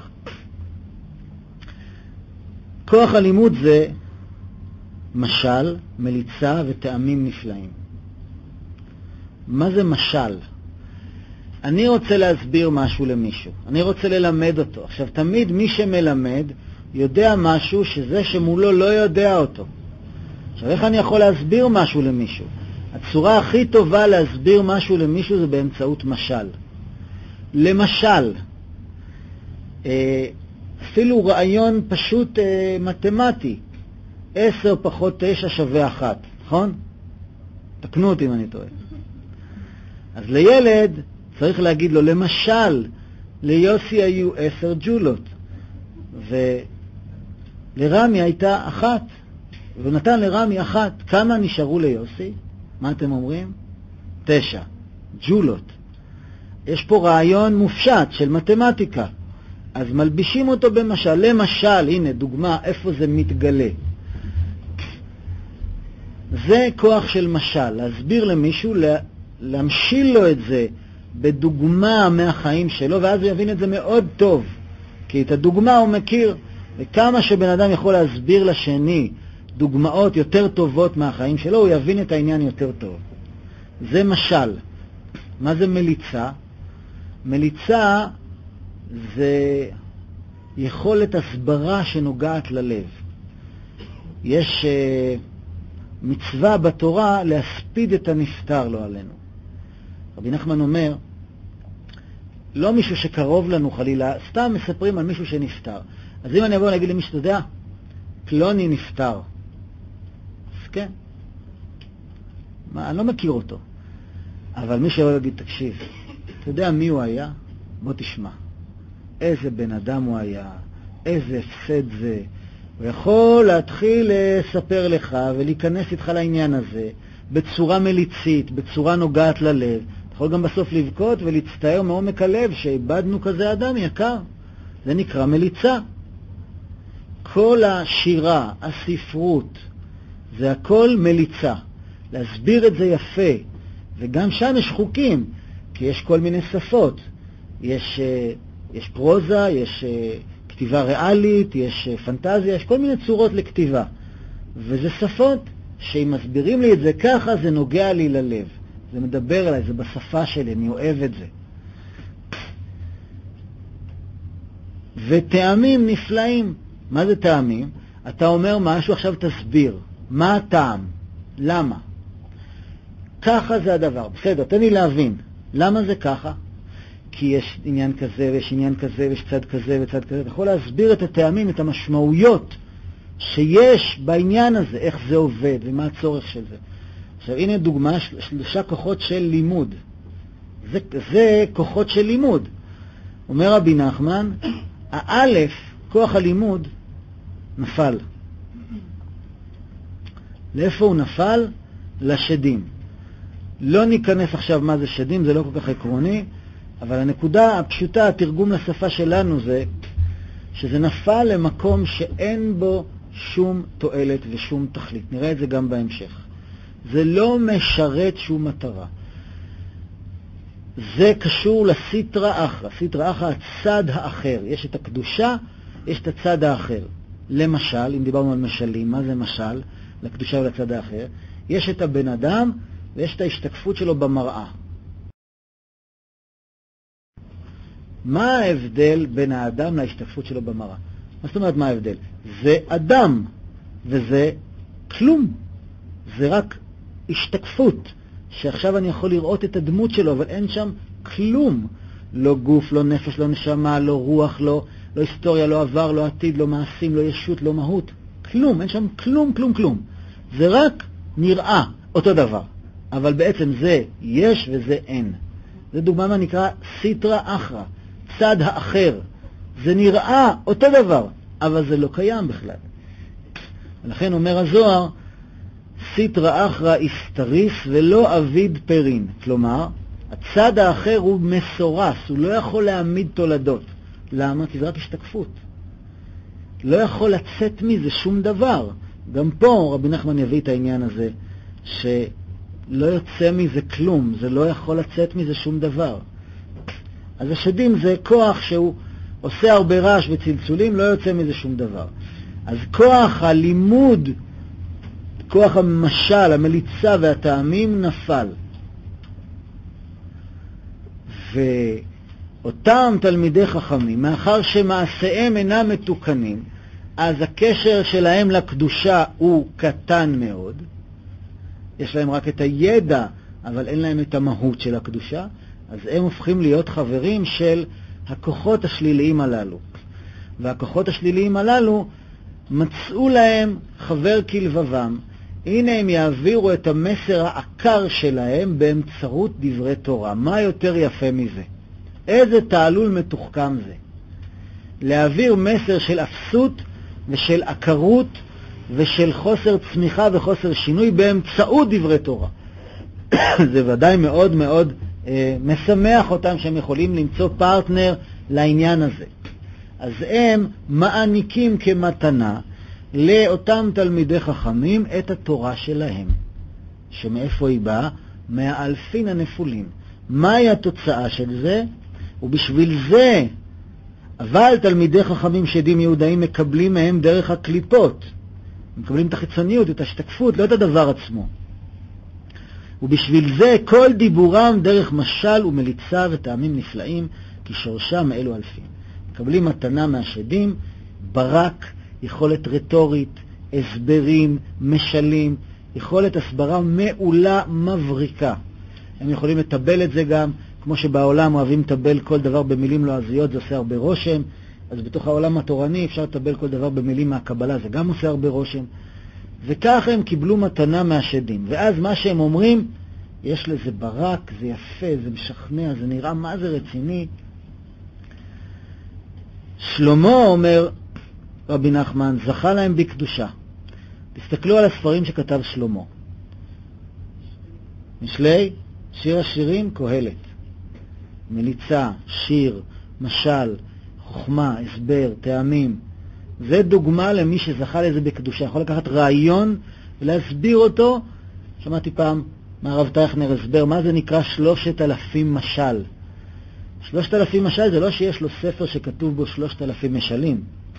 כוח הלימוד זה משל, מליצה וטעמים נפלאים. מה זה משל? אני רוצה להסביר משהו למישהו, אני רוצה ללמד אותו. עכשיו, תמיד מי שמלמד יודע משהו שזה שמולו לא יודע אותו. עכשיו, איך אני יכול להסביר משהו למישהו? הצורה הכי טובה להסביר משהו למישהו זה באמצעות משל. למשל, אפילו רעיון פשוט מתמטי, עשר פחות תשע שווה אחת, נכון? תקנו אותי אם אני טועה. אז לילד צריך להגיד לו, למשל, ליוסי היו עשר ג'ולות, ולרמי הייתה אחת, ונתן לרמי אחת. כמה נשארו ליוסי? מה אתם אומרים? תשע. ג'ולות. יש פה רעיון מופשט של מתמטיקה. אז מלבישים אותו במשל. למשל, הנה דוגמה איפה זה מתגלה. זה כוח של משל. להסביר למישהו, להמשיל לו את זה בדוגמה מהחיים שלו, ואז הוא יבין את זה מאוד טוב. כי את הדוגמה הוא מכיר, וכמה שבן אדם יכול להסביר לשני דוגמאות יותר טובות מהחיים שלו, הוא יבין את העניין יותר טוב. זה משל. מה זה מליצה? מליצה זה יכולת הסברה שנוגעת ללב. יש uh, מצווה בתורה להספיד את הנפטר, לא עלינו. רבי נחמן אומר, לא מישהו שקרוב לנו חלילה, סתם מספרים על מישהו שנפטר. אז אם אני אבוא להגיד למישהו, אתה יודע, פלוני נפטר. אז כן. מה, אני לא מכיר אותו. אבל מי שיבוא להגיד, תקשיב, אתה יודע מי הוא היה? בוא תשמע. איזה בן אדם הוא היה, איזה הפסד זה. הוא יכול להתחיל לספר לך ולהיכנס איתך לעניין הזה בצורה מליצית, בצורה נוגעת ללב. אתה יכול גם בסוף לבכות ולהצטער מעומק הלב שאיבדנו כזה אדם יקר. זה נקרא מליצה. כל השירה, הספרות, זה הכל מליצה. להסביר את זה יפה. וגם שם יש חוקים, כי יש כל מיני שפות. יש, יש פרוזה, יש כתיבה ריאלית, יש פנטזיה, יש כל מיני צורות לכתיבה. וזה שפות שאם מסבירים לי את זה ככה, זה נוגע לי ללב. זה מדבר עליי, זה בשפה שלי, אני אוהב את זה. וטעמים נפלאים. מה זה טעמים? אתה אומר משהו, עכשיו תסביר. מה הטעם? למה? ככה זה הדבר. בסדר, תן לי להבין. למה זה ככה? כי יש עניין כזה ויש עניין כזה ויש צד כזה וצד כזה. אתה יכול להסביר את הטעמים, את המשמעויות שיש בעניין הזה, איך זה עובד ומה הצורך של זה. עכשיו הנה דוגמה, שלושה כוחות של לימוד. זה, זה כוחות של לימוד. אומר רבי נחמן, האלף, כוח הלימוד, נפל. לאיפה הוא נפל? לשדים. לא ניכנס עכשיו מה זה שדים, זה לא כל כך עקרוני, אבל הנקודה הפשוטה, התרגום לשפה שלנו זה, שזה נפל למקום שאין בו שום תועלת ושום תכלית. נראה את זה גם בהמשך. זה לא משרת שום מטרה. זה קשור לסיטרא אחרא. סיטרא אחרא, הצד האחר. יש את הקדושה, יש את הצד האחר. למשל, אם דיברנו על משלים, מה זה משל? לקדושה ולצד האחר. יש את הבן אדם ויש את ההשתקפות שלו במראה. מה ההבדל בין האדם להשתקפות שלו במראה? מה זאת אומרת מה ההבדל? זה אדם וזה כלום. זה רק השתקפות, שעכשיו אני יכול לראות את הדמות שלו, אבל אין שם כלום. לא גוף, לא נפש, לא נשמה, לא רוח, לא, לא היסטוריה, לא עבר, לא עתיד, לא מעשים, לא ישות, לא מהות. כלום, אין שם כלום, כלום, כלום. זה רק נראה אותו דבר. אבל בעצם זה יש וזה אין. זה דוגמה מה נקרא סיטרא אחרא, צד האחר. זה נראה אותו דבר, אבל זה לא קיים בכלל. ולכן אומר הזוהר, סיטרא אחרא איסתריס ולא אביד פרין. כלומר, הצד האחר הוא מסורס, הוא לא יכול להעמיד תולדות. למה? כי זה רק השתקפות. לא יכול לצאת מזה שום דבר. גם פה רבי נחמן יביא את העניין הזה, שלא יוצא מזה כלום, זה לא יכול לצאת מזה שום דבר. אז השדים זה כוח שהוא עושה הרבה רעש וצלצולים, לא יוצא מזה שום דבר. אז כוח הלימוד, כוח המשל, המליצה והטעמים נפל. ואותם תלמידי חכמים, מאחר שמעשיהם אינם מתוקנים, אז הקשר שלהם לקדושה הוא קטן מאוד. יש להם רק את הידע, אבל אין להם את המהות של הקדושה. אז הם הופכים להיות חברים של הכוחות השליליים הללו. והכוחות השליליים הללו מצאו להם חבר כלבבם. הנה הם יעבירו את המסר העקר שלהם באמצעות דברי תורה. מה יותר יפה מזה? איזה תעלול מתוחכם זה? להעביר מסר של אפסות ושל עקרות ושל חוסר צמיחה וחוסר שינוי באמצעות דברי תורה. זה ודאי מאוד מאוד אה, משמח אותם שהם יכולים למצוא פרטנר לעניין הזה. אז הם מעניקים כמתנה לאותם תלמידי חכמים את התורה שלהם. שמאיפה היא באה? מהאלפין הנפולים. מהי התוצאה של זה? ובשביל זה, אבל תלמידי חכמים שדים יהודאים מקבלים מהם דרך הקליפות. מקבלים את החיצוניות, את השתקפות, לא את הדבר עצמו. ובשביל זה כל דיבורם דרך משל ומליצה וטעמים נפלאים, כי שורשם אלו אלפים. מקבלים מתנה מהשדים, ברק, יכולת רטורית, הסברים, משלים, יכולת הסברה מעולה מבריקה. הם יכולים לטבל את זה גם, כמו שבעולם אוהבים לטבל כל דבר במילים לועזיות, זה עושה הרבה רושם. אז בתוך העולם התורני אפשר לטבל כל דבר במילים מהקבלה, זה גם עושה הרבה רושם. וכך הם קיבלו מתנה מהשדים. ואז מה שהם אומרים, יש לזה ברק, זה יפה, זה משכנע, זה נראה מה זה רציני. שלמה אומר, רבי נחמן, זכה להם בקדושה. תסתכלו על הספרים שכתב שלמה. משלי, שיר השירים, קהלת. מליצה, שיר, משל, חוכמה, הסבר, טעמים. זה דוגמה למי שזכה לזה בקדושה. יכול לקחת רעיון ולהסביר אותו. שמעתי פעם מהרב טייכנר הסבר, מה זה נקרא שלושת אלפים משל. שלושת אלפים משל זה לא שיש לו ספר שכתוב בו שלושת אלפים משלים,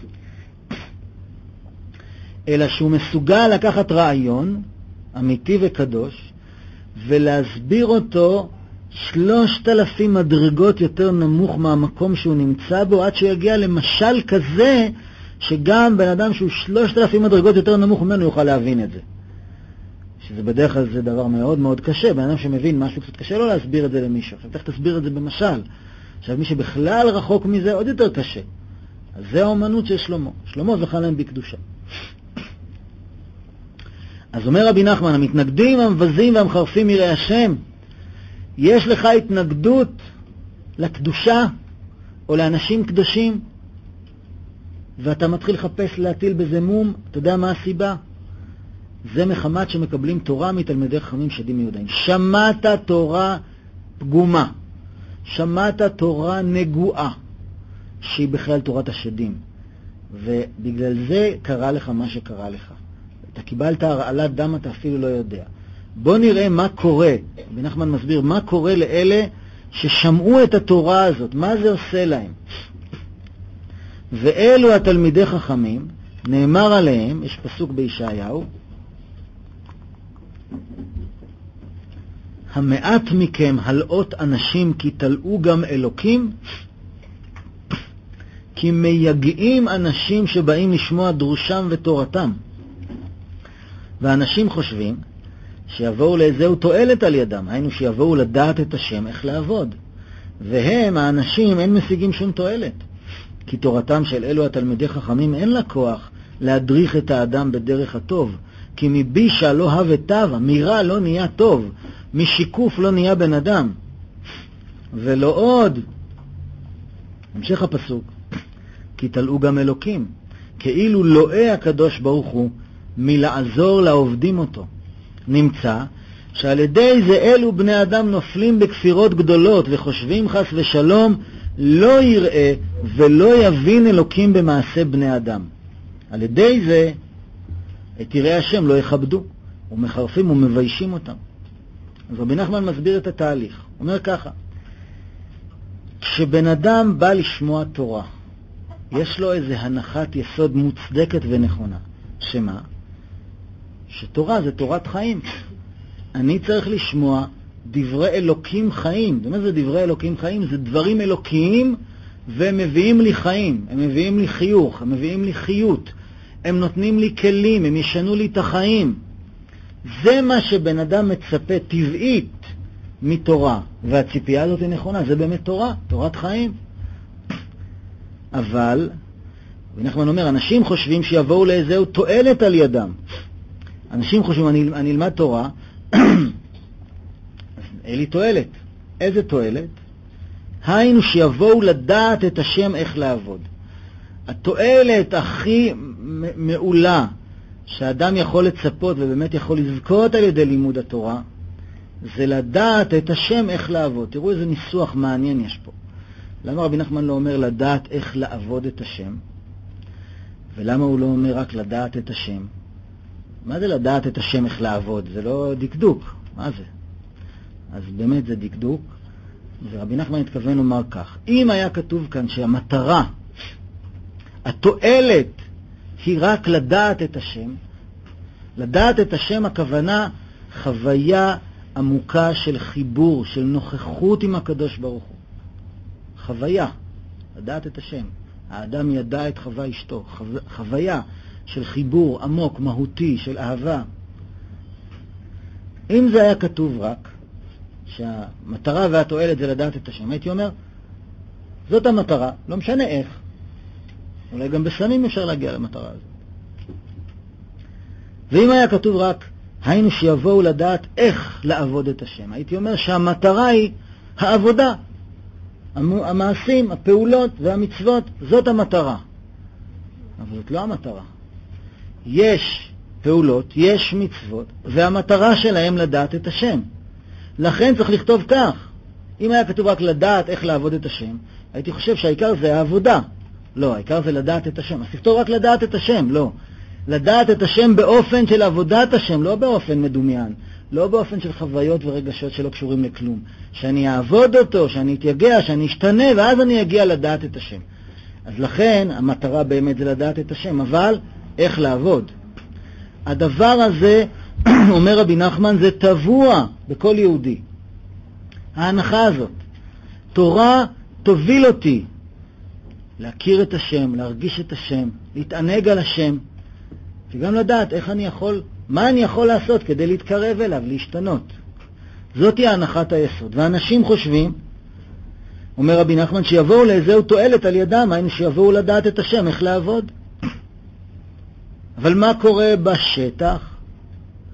אלא שהוא מסוגל לקחת רעיון אמיתי וקדוש ולהסביר אותו שלושת אלפים מדרגות יותר נמוך מהמקום שהוא נמצא בו, עד שיגיע למשל כזה שגם בן אדם שהוא שלושת אלפים מדרגות יותר נמוך ממנו יוכל להבין את זה. שזה בדרך כלל זה דבר מאוד מאוד קשה. בן אדם שמבין משהו קצת קשה לא להסביר את זה למישהו. עכשיו תכף תסביר את זה במשל. עכשיו מי שבכלל רחוק מזה עוד יותר קשה. אז זה האמנות של שלמה. שלמה זכה להם בקדושה. אז אומר רבי נחמן, המתנגדים, המבזים והמחרפים יראי השם, יש לך התנגדות לקדושה או לאנשים קדושים, ואתה מתחיל לחפש להטיל בזה מום, אתה יודע מה הסיבה? זה מחמת שמקבלים תורה מתלמידי חכמים שדים מיודעים. שמעת תורה פגומה, שמעת תורה נגועה, שהיא בכלל תורת השדים, ובגלל זה קרה לך מה שקרה לך. אתה קיבלת הרעלת דם, אתה אפילו לא יודע. בוא נראה מה קורה. רבי נחמן מסביר מה קורה לאלה ששמעו את התורה הזאת, מה זה עושה להם. ואלו התלמידי חכמים, נאמר עליהם, יש פסוק בישעיהו, המעט מכם הלאות אנשים כי תלאו גם אלוקים, כי מייגעים אנשים שבאים לשמוע דרושם ותורתם. ואנשים חושבים שיבואו לאיזהו תועלת על ידם, היינו שיבואו לדעת את השם איך לעבוד. והם, האנשים, אין משיגים שום תועלת. כי תורתם של אלו התלמידי חכמים אין לה כוח להדריך את האדם בדרך הטוב. כי מבישה לא הווה טבע, מרע לא נהיה טוב, משיקוף לא נהיה בן אדם. ולא עוד, המשך הפסוק, כי תלאו גם אלוקים, כאילו לואה הקדוש ברוך הוא מלעזור לעובדים אותו. נמצא שעל ידי זה אלו בני אדם נופלים בכפירות גדולות וחושבים חס ושלום לא יראה ולא יבין אלוקים במעשה בני אדם. על ידי זה את יראי השם לא יכבדו, ומחרפים ומביישים אותם. אז רבי נחמן מסביר את התהליך. הוא אומר ככה, כשבן אדם בא לשמוע תורה, יש לו איזו הנחת יסוד מוצדקת ונכונה. שמה? שתורה זה תורת חיים. אני צריך לשמוע דברי אלוקים חיים. זאת אומרת, זה דברי אלוקים חיים, זה דברים אלוקיים והם מביאים לי חיים, הם מביאים לי חיוך, הם מביאים לי חיות, הם נותנים לי כלים, הם ישנו לי את החיים. זה מה שבן אדם מצפה טבעית מתורה, והציפייה הזאת היא נכונה, זה באמת תורה, תורת חיים. אבל, ונחמן אומר, אנשים חושבים שיבואו לאיזהו תועלת על ידם. אנשים חושבים, אני, אני אלמד תורה, אין לי תועלת. איזה תועלת? היינו שיבואו לדעת את השם איך לעבוד. התועלת הכי מעולה שאדם יכול לצפות ובאמת יכול לזכות על ידי לימוד התורה, זה לדעת את השם איך לעבוד. תראו איזה ניסוח מעניין יש פה. למה רבי נחמן לא אומר לדעת איך לעבוד את השם? ולמה הוא לא אומר רק לדעת את השם? מה זה לדעת את השם איך לעבוד? זה לא דקדוק. מה זה? אז באמת זה דקדוק. ורבי נחמן התכוון לומר כך, אם היה כתוב כאן שהמטרה, התועלת, היא רק לדעת את השם, לדעת את השם הכוונה חוויה עמוקה של חיבור, של נוכחות עם הקדוש ברוך הוא. חוויה, לדעת את השם. האדם ידע את חווה אשתו, חו... חוויה של חיבור עמוק, מהותי, של אהבה. אם זה היה כתוב רק, שהמטרה והתועלת זה לדעת את השם, הייתי אומר, זאת המטרה, לא משנה איך. אולי גם בסמים אפשר להגיע למטרה הזאת. ואם היה כתוב רק, היינו שיבואו לדעת איך לעבוד את השם, הייתי אומר שהמטרה היא העבודה, המעשים, הפעולות והמצוות, זאת המטרה. אבל זאת לא המטרה. יש פעולות, יש מצוות, והמטרה שלהם לדעת את השם. לכן צריך לכתוב כך. אם היה כתוב רק לדעת איך לעבוד את השם, הייתי חושב שהעיקר זה העבודה. לא, העיקר זה לדעת את השם. אז תכתוב רק לדעת את השם, לא. לדעת את השם באופן של עבודת השם, לא באופן מדומיין. לא באופן של חוויות ורגשות שלא קשורים לכלום. שאני אעבוד אותו, שאני אתייגע, שאני אשתנה, ואז אני אגיע לדעת את השם. אז לכן המטרה באמת זה לדעת את השם, אבל איך לעבוד? הדבר הזה, אומר רבי נחמן, זה טבוע בכל יהודי. ההנחה הזאת. תורה תוביל אותי להכיר את השם, להרגיש את השם, להתענג על השם, וגם לדעת איך אני יכול, מה אני יכול לעשות כדי להתקרב אליו, להשתנות. זאת היא הנחת היסוד. ואנשים חושבים, אומר רבי נחמן, שיבואו לאיזהו תועלת על ידם, היינו שיבואו לדעת את השם, איך לעבוד. אבל מה קורה בשטח?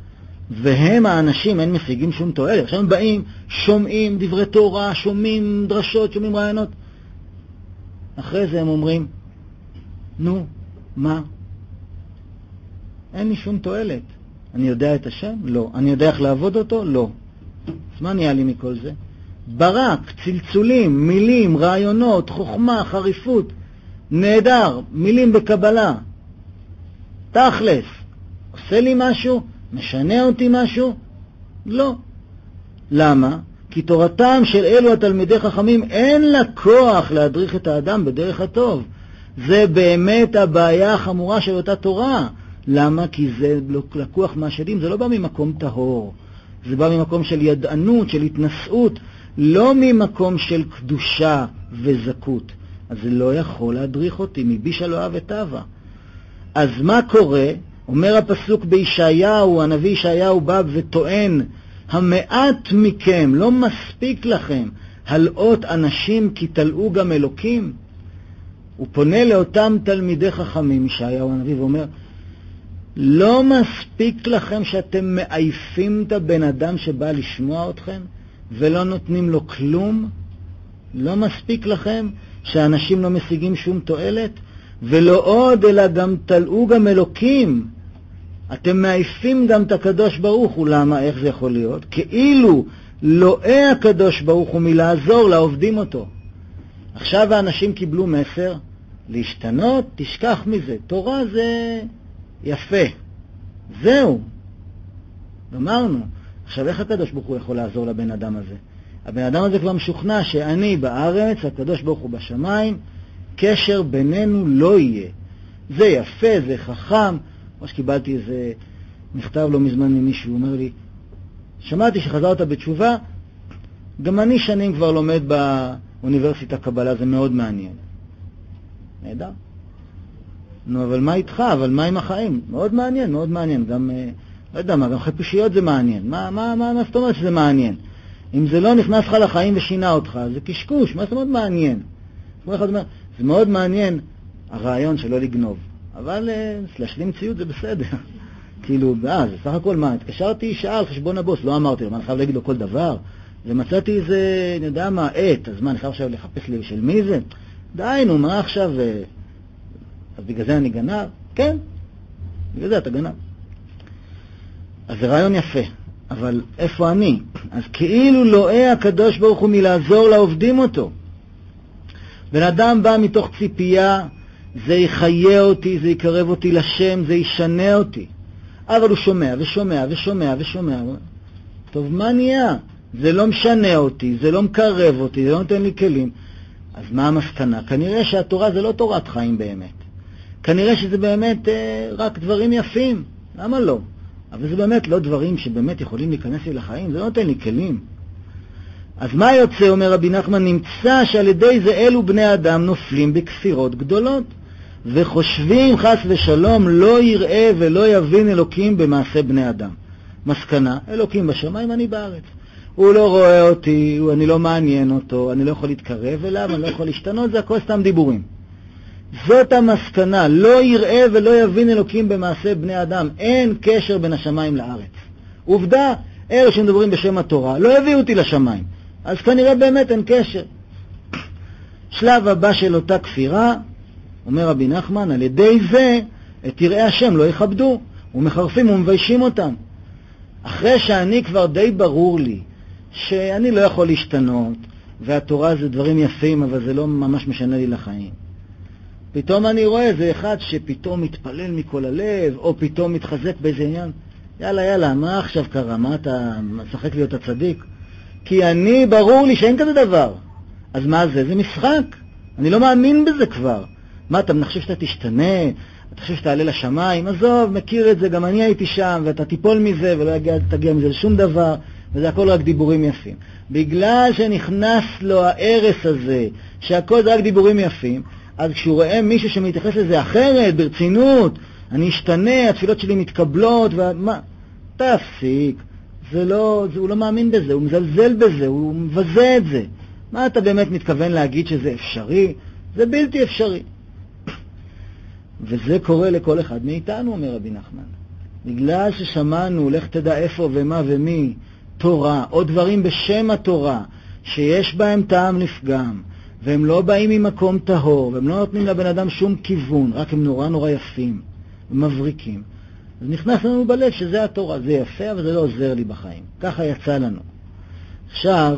והם האנשים, אין משיגים שום תועלת. עכשיו הם באים, שומעים דברי תורה, שומעים דרשות, שומעים רעיונות. אחרי זה הם אומרים, נו, מה? אין לי שום תועלת. אני יודע את השם? לא. אני יודע איך לעבוד אותו? לא. אז מה נהיה לי מכל זה? ברק, צלצולים, מילים, רעיונות, חוכמה, חריפות, נהדר, מילים בקבלה. תכלס, עושה לי משהו? משנה אותי משהו? לא. למה? כי תורתם של אלו התלמידי חכמים אין לה כוח להדריך את האדם בדרך הטוב. זה באמת הבעיה החמורה של אותה תורה. למה? כי זה לקוח מהשדים, זה לא בא ממקום טהור. זה בא ממקום של ידענות, של התנסות, לא ממקום של קדושה וזכות. אז זה לא יכול להדריך אותי, מביש אלוהיו וטבע. אז מה קורה? אומר הפסוק בישעיהו, הנביא ישעיהו בא וטוען, המעט מכם, לא מספיק לכם, הלאות אנשים כי תלאו גם אלוקים. הוא פונה לאותם תלמידי חכמים, ישעיהו הנביא, ואומר, לא מספיק לכם שאתם מעייפים את הבן אדם שבא לשמוע אתכם, ולא נותנים לו כלום? לא מספיק לכם שאנשים לא משיגים שום תועלת? ולא עוד, אלא גם תלאו גם אלוקים. אתם מעייפים גם את הקדוש ברוך הוא. למה? איך זה יכול להיות? כאילו לואה הקדוש ברוך הוא מלעזור לעובדים אותו. עכשיו האנשים קיבלו מסר, להשתנות, תשכח מזה. תורה זה יפה. זהו. אמרנו. עכשיו איך הקדוש ברוך הוא יכול לעזור לבן אדם הזה? הבן אדם הזה כבר משוכנע שאני בארץ, הקדוש ברוך הוא בשמיים, קשר בינינו לא יהיה. זה יפה, זה חכם. כמו שקיבלתי איזה מכתב לא מזמן ממישהו, הוא אומר לי, שמעתי שחזרת בתשובה, גם אני שנים כבר לומד באוניברסיטה קבלה, זה מאוד מעניין. נהדר. נו, אבל מה איתך? אבל מה עם החיים? מאוד מעניין, מאוד מעניין. גם, לא יודע מה, גם חיפושיות זה מעניין. מה, מה, מה, מה זאת אומרת שזה מעניין? אם זה לא נכנס לך לחיים ושינה אותך, זה קשקוש, מה זאת אומרת מעניין? כמו אחד אומר, זה מאוד מעניין הרעיון שלא לגנוב. אבל להשלים ציוד זה בסדר. כאילו, אה, זה סך הכל מה? התקשרתי שעה על חשבון הבוס, לא אמרתי לו, מה, אני חייב להגיד לו כל דבר? ומצאתי איזה, אני יודע מה, עת, אז מה, אני חייב עכשיו לחפש לי של מי זה? די, נו, מה עכשיו? אז בגלל זה אני גנב? כן, בגלל זה אתה גנב. אז זה רעיון יפה, אבל איפה אני? אז כאילו לואה הקדוש ברוך הוא מלעזור לעובדים אותו. בן אדם בא מתוך ציפייה, זה יחיה אותי, זה יקרב אותי לשם, זה ישנה אותי. אבל הוא שומע ושומע ושומע ושומע. טוב, מה נהיה? זה לא משנה אותי, זה לא מקרב אותי, זה לא נותן לי כלים. אז מה המסקנה? כנראה שהתורה זה לא תורת חיים באמת. כנראה שזה באמת אה, רק דברים יפים. למה לא? אבל זה באמת לא דברים שבאמת יכולים להיכנס לי לחיים, זה לא נותן לי כלים. אז מה יוצא, אומר רבי נחמן, נמצא שעל ידי זה אלו בני אדם נופלים בכפירות גדולות, וחושבים חס ושלום לא יראה ולא יבין אלוקים במעשה בני אדם. מסקנה, אלוקים בשמיים, אני בארץ. הוא לא רואה אותי, אני לא מעניין אותו, אני לא יכול להתקרב אליו, אני לא יכול להשתנות, זה הכל סתם דיבורים. זאת המסקנה, לא יראה ולא יבין אלוקים במעשה בני אדם. אין קשר בין השמיים לארץ. עובדה, אלה שמדברים בשם התורה, לא הביאו אותי לשמיים. אז כנראה באמת אין קשר. שלב הבא של אותה כפירה, אומר רבי נחמן, על ידי זה את יראי השם לא יכבדו, ומחרפים ומביישים אותם. אחרי שאני כבר די ברור לי שאני לא יכול להשתנות, והתורה זה דברים יפים, אבל זה לא ממש משנה לי לחיים. פתאום אני רואה איזה אחד שפתאום מתפלל מכל הלב, או פתאום מתחזק באיזה עניין. יאללה, יאללה, מה עכשיו קרה? מה אתה משחק להיות הצדיק? כי אני, ברור לי שאין כזה דבר. אז מה זה? זה משחק. אני לא מאמין בזה כבר. מה, אתה חושב שאתה תשתנה? אתה חושב שתעלה לשמיים? עזוב, מכיר את זה, גם אני הייתי שם, ואתה תיפול מזה, ולא יגיע, תגיע מזה לשום דבר, וזה הכל רק דיבורים יפים. בגלל שנכנס לו הערס הזה, שהכל זה רק דיבורים יפים, אז כשהוא רואה מישהו שמתייחס לזה אחרת, ברצינות, אני אשתנה, התפילות שלי מתקבלות, ומה? תפסיק. זה לא, זה, הוא לא מאמין בזה, הוא מזלזל בזה, הוא מבזה את זה. מה אתה באמת מתכוון להגיד שזה אפשרי? זה בלתי אפשרי. וזה קורה לכל אחד מאיתנו, אומר רבי נחמן. בגלל ששמענו, לך תדע איפה ומה ומי, תורה, או דברים בשם התורה, שיש בהם טעם לפגם, והם לא באים ממקום טהור, והם לא נותנים לבן אדם שום כיוון, רק הם נורא נורא יפים ומבריקים. אז נכנס לנו בלב שזה התורה, זה יפה, אבל זה לא עוזר לי בחיים. ככה יצא לנו. עכשיו,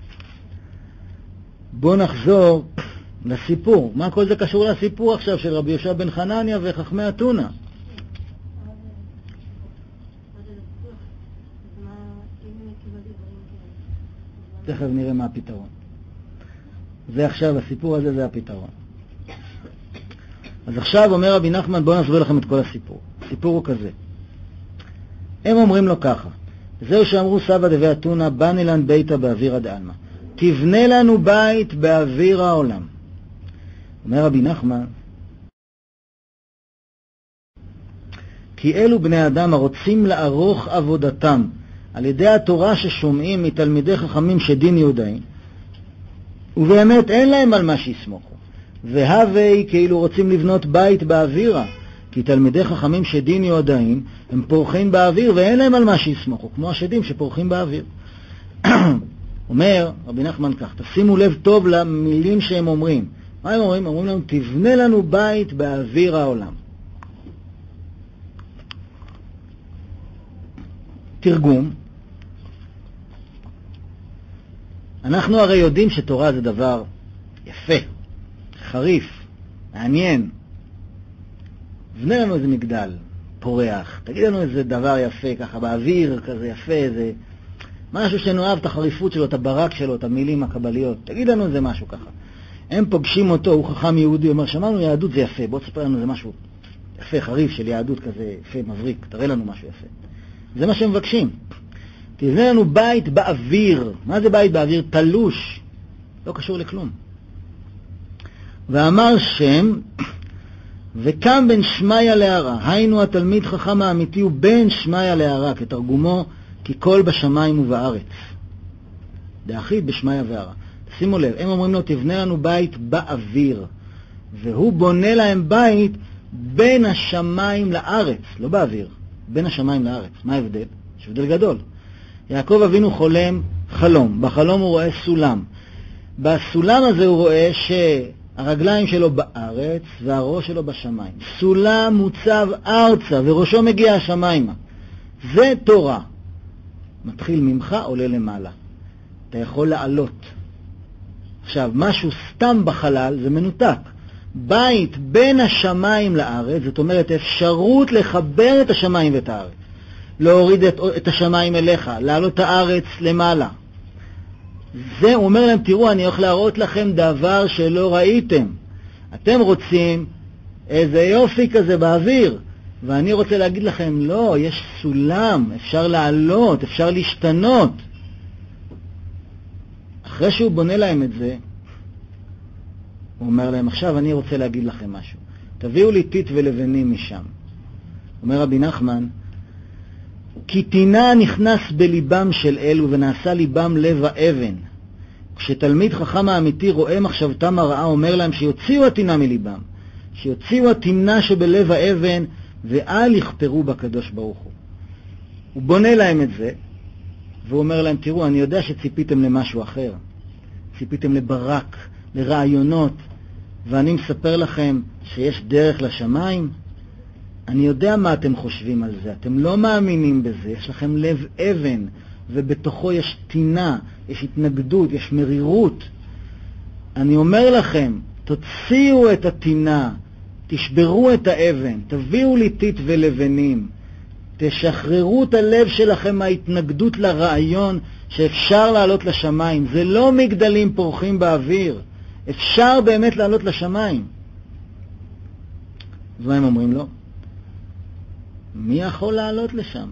בואו נחזור לסיפור. מה כל זה קשור לסיפור עכשיו של רבי יהושע בן חנניה וחכמי אתונה? תכף נראה מה הפתרון. זה עכשיו, הסיפור הזה זה הפתרון. אז עכשיו אומר רבי נחמן, בואו נסביר לכם את כל הסיפור. הסיפור הוא כזה. הם אומרים לו ככה, זהו שאמרו סבא דבי אתונה, בני לן ביתה באווירא דעלמא. תבנה לנו בית באוויר העולם. אומר רבי נחמן, כי אלו בני אדם הרוצים לערוך עבודתם על ידי התורה ששומעים מתלמידי חכמים שדין יהודאים, ובאמת אין להם על מה שיסמוכו. והווי כאילו רוצים לבנות בית באווירה, כי תלמידי חכמים שדין יהודאים הם פורחים באוויר ואין להם על מה שיסמוכו, כמו השדים שפורחים באוויר. אומר רבי נחמן כך, תשימו לב טוב למילים שהם אומרים. מה הם אומרים? אומרים לנו, תבנה לנו בית באוויר העולם. תרגום. אנחנו הרי יודעים שתורה זה דבר יפה, חריף, מעניין. בנה לנו איזה מגדל פורח, תגיד לנו איזה דבר יפה ככה באוויר, כזה יפה, איזה משהו שנאהב את החריפות שלו, את הברק שלו, את המילים הקבליות, תגיד לנו איזה משהו ככה. הם פוגשים אותו, הוא חכם יהודי, הוא אומר, שמענו יהדות זה יפה, בוא תספר לנו איזה משהו יפה, חריף של יהדות כזה יפה, מבריק, תראה לנו משהו יפה. זה מה שהם מבקשים. תבנה לנו בית באוויר. מה זה בית באוויר? תלוש. לא קשור לכלום. ואמר שם, וקם בן שמיה להרע. היינו התלמיד חכם האמיתי הוא בן שמיה להרע, כתרגומו, כי כל בשמיים ובארץ. דאחיד בשמיה והרע. שימו לב, הם אומרים לו, תבנה לנו בית באוויר. והוא בונה להם בית בין השמיים לארץ. לא באוויר, בין השמיים לארץ. מה ההבדל? יש הבדל גדול. יעקב אבינו חולם חלום. בחלום הוא רואה סולם. בסולם הזה הוא רואה שהרגליים שלו בארץ והראש שלו בשמיים. סולם מוצב ארצה וראשו מגיע השמיימה. זה תורה. מתחיל ממך, עולה למעלה. אתה יכול לעלות. עכשיו, משהו סתם בחלל זה מנותק. בית בין השמיים לארץ, זאת אומרת אפשרות לחבר את השמיים ואת הארץ. להוריד את, את השמיים אליך, לעלות את הארץ למעלה. זה, הוא אומר להם, תראו, אני הולך להראות לכם דבר שלא ראיתם. אתם רוצים איזה יופי כזה באוויר, ואני רוצה להגיד לכם, לא, יש סולם, אפשר לעלות, אפשר להשתנות. אחרי שהוא בונה להם את זה, הוא אומר להם, עכשיו אני רוצה להגיד לכם משהו. תביאו לי טיט ולבנים משם. אומר רבי נחמן, כי תינה נכנס בליבם של אלו ונעשה ליבם לב האבן. כשתלמיד חכם האמיתי רואה מחשבתם הרעה, אומר להם שיוציאו התינה מליבם, שיוציאו התינה שבלב האבן ואל יכפרו בקדוש ברוך הוא. הוא בונה להם את זה, והוא אומר להם, תראו, אני יודע שציפיתם למשהו אחר. ציפיתם לברק, לרעיונות, ואני מספר לכם שיש דרך לשמיים. אני יודע מה אתם חושבים על זה, אתם לא מאמינים בזה, יש לכם לב אבן, ובתוכו יש תינה, יש התנגדות, יש מרירות. אני אומר לכם, תוציאו את התינה, תשברו את האבן, תביאו לי טיט ולבנים, תשחררו את הלב שלכם מההתנגדות לרעיון שאפשר לעלות לשמיים. זה לא מגדלים פורחים באוויר, אפשר באמת לעלות לשמיים. אז מה הם אומרים לו? מי יכול לעלות לשם?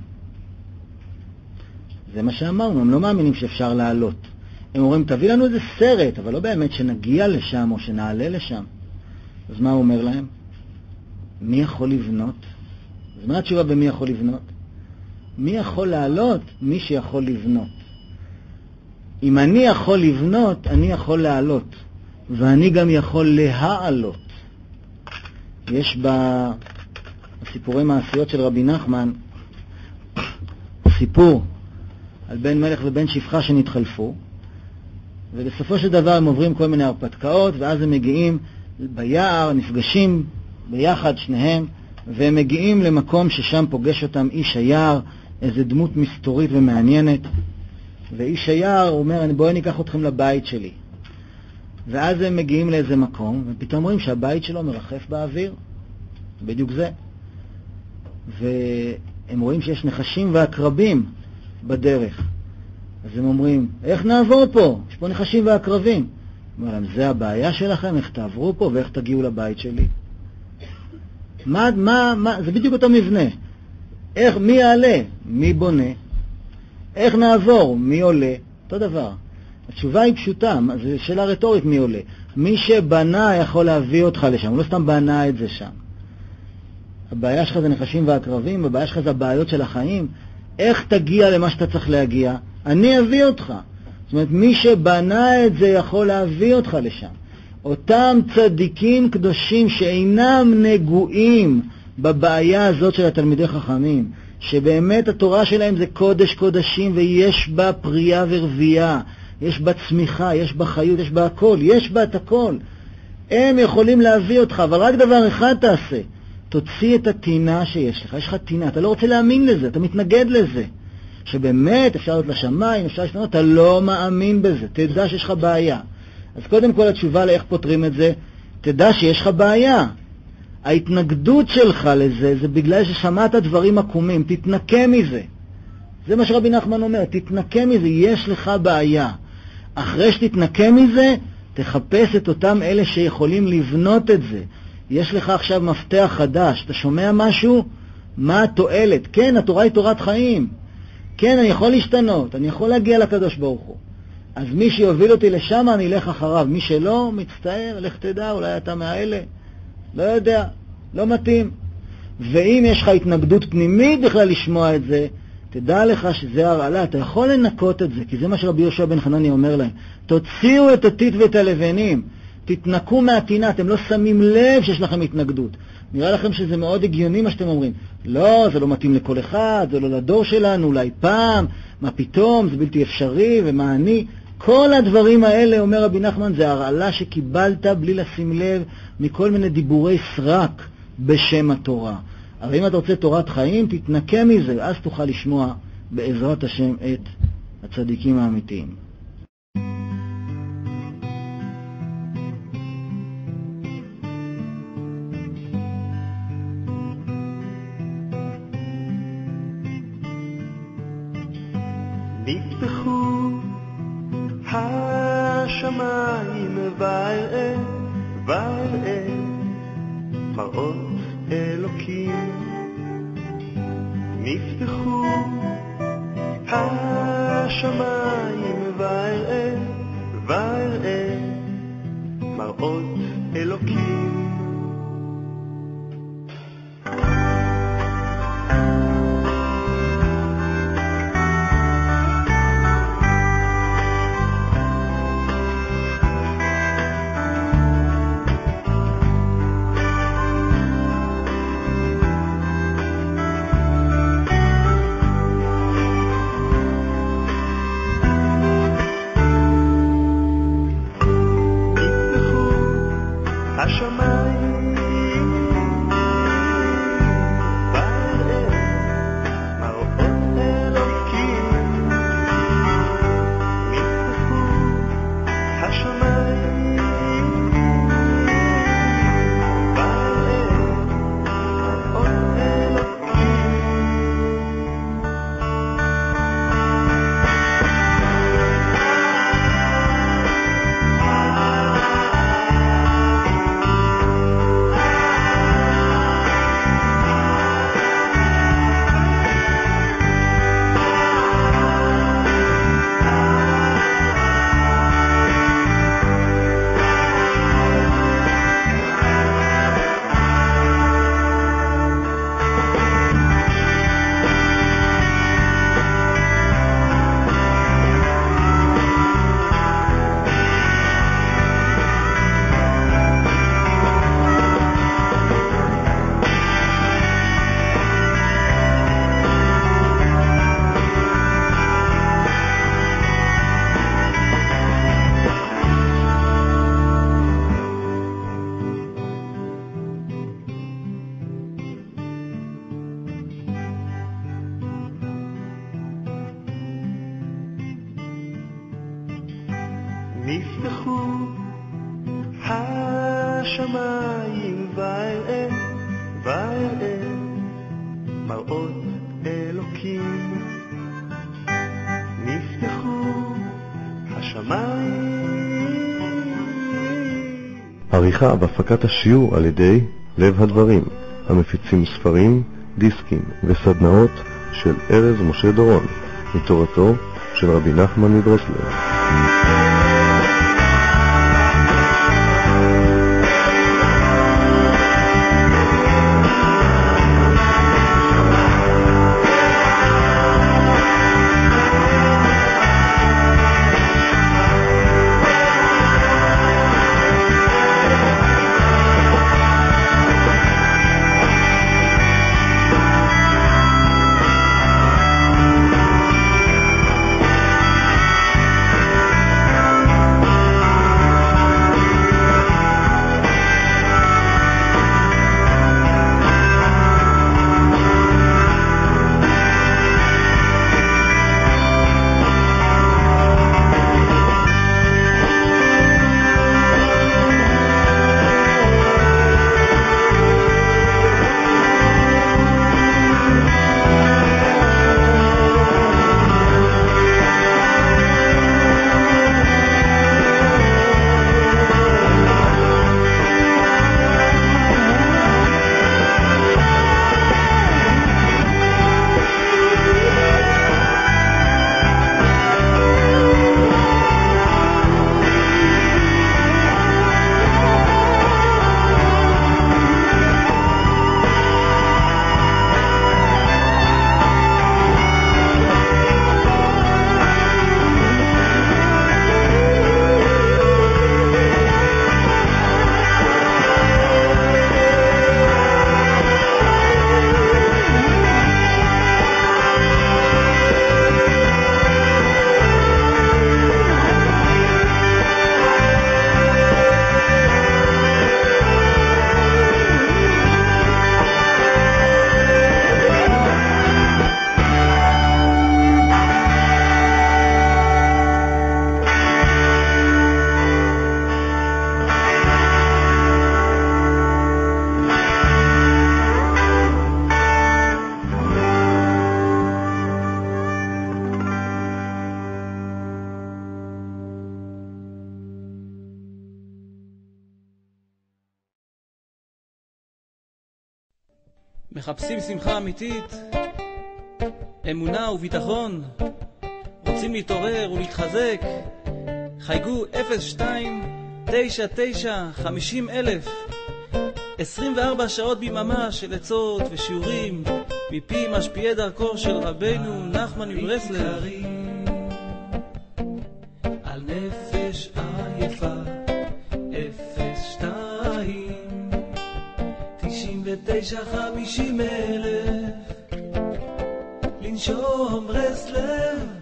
זה מה שאמרנו, הם לא מאמינים שאפשר לעלות. הם אומרים, תביא לנו איזה סרט, אבל לא באמת שנגיע לשם או שנעלה לשם. אז מה הוא אומר להם? מי יכול לבנות? אז מה התשובה במי יכול לבנות? מי יכול לעלות? מי שיכול לבנות. אם אני יכול לבנות, אני יכול לעלות. ואני גם יכול להעלות. יש בסיפורי מעשיות של רבי נחמן סיפור על בן מלך ובן שפחה שנתחלפו, ובסופו של דבר הם עוברים כל מיני הרפתקאות, ואז הם מגיעים ביער, נפגשים ביחד שניהם, והם מגיעים למקום ששם פוגש אותם איש היער, איזו דמות מסתורית ומעניינת, ואיש היער אומר, בואי ניקח אתכם לבית שלי. ואז הם מגיעים לאיזה מקום, ופתאום רואים שהבית שלו מרחף באוויר, בדיוק זה. והם רואים שיש נחשים ועקרבים בדרך. אז הם אומרים, איך נעבור פה? יש פה נחשים ועקרבים. אומר להם, זה הבעיה שלכם, איך תעברו פה ואיך תגיעו לבית שלי? מה, מה, מה, זה בדיוק אותו מבנה. איך, מי יעלה? מי בונה? איך נעבור? מי עולה? אותו דבר. התשובה היא פשוטה, זו שאלה רטורית מי עולה. מי שבנה יכול להביא אותך לשם, הוא לא סתם בנה את זה שם. הבעיה שלך זה נחשים ועקרבים, הבעיה שלך זה הבעיות של החיים. איך תגיע למה שאתה צריך להגיע? אני אביא אותך. זאת אומרת, מי שבנה את זה יכול להביא אותך לשם. אותם צדיקים קדושים שאינם נגועים בבעיה הזאת של התלמידי חכמים, שבאמת התורה שלהם זה קודש קודשים ויש בה פרייה ורבייה, יש בה צמיחה, יש בה חיות, יש בה הכל, יש בה את הכל. הם יכולים להביא אותך, אבל רק דבר אחד תעשה, תוציא את התינה שיש לך. יש לך תינה, אתה לא רוצה להאמין לזה, אתה מתנגד לזה. שבאמת אפשר להיות לשמיים, אפשר לשנות, אתה לא מאמין בזה, תדע שיש לך בעיה. אז קודם כל התשובה לאיך פותרים את זה, תדע שיש לך בעיה. ההתנגדות שלך לזה זה בגלל ששמעת דברים עקומים, תתנקה מזה. זה מה שרבי נחמן אומר, תתנקה מזה, יש לך בעיה. אחרי שתתנקה מזה, תחפש את אותם אלה שיכולים לבנות את זה. יש לך עכשיו מפתח חדש, אתה שומע משהו? מה התועלת? כן, התורה היא תורת חיים. כן, אני יכול להשתנות, אני יכול להגיע לקדוש ברוך הוא. אז מי שיוביל אותי לשם, אני אלך אחריו. מי שלא, מצטער, לך תדע, אולי אתה מהאלה. לא יודע, לא מתאים. ואם יש לך התנגדות פנימית בכלל לשמוע את זה, תדע לך שזה הרעלה, אתה יכול לנקות את זה, כי זה מה שרבי יהושע בן חנניה אומר להם. תוציאו את הטיט ואת הלבנים, תתנקו מהתינה, אתם לא שמים לב שיש לכם התנגדות. נראה לכם שזה מאוד הגיוני מה שאתם אומרים. לא, זה לא מתאים לכל אחד, זה לא לדור שלנו, אולי פעם, מה פתאום, זה בלתי אפשרי, ומה אני. כל הדברים האלה, אומר רבי נחמן, זה הרעלה שקיבלת בלי לשים לב מכל מיני דיבורי סרק בשם התורה. אבל אם אתה רוצה תורת חיים, תתנקה מזה, אז תוכל לשמוע בעזרת השם את הצדיקים האמיתיים. נפתחו השמיים ואראה, ואראה מראות אלוקים. נפתחו השמיים ואראה, ואראה מראות אלוקים. השמיים נפתחו השמיים ואראה ואראה מראות אלוקים. נפתחו השמיים. עריכה והפקת השיעור על ידי לב הדברים, המפיצים ספרים, דיסקים וסדנאות של ארז משה דורון, מתורתו של רבי נחמן מברסלב. מחפשים שמחה אמיתית, אמונה וביטחון, רוצים להתעורר ולהתחזק. חייגו אפס שתיים תשע תשע חמישים אלף, עשרים וארבע שעות ביממה של עצות ושיעורים מפי משפיעי דרכו של רבנו נחמן מברסלב. על נפש עייפה אפס שתיים תשעים ותשע חמישים אלף, לנשום ברסלב.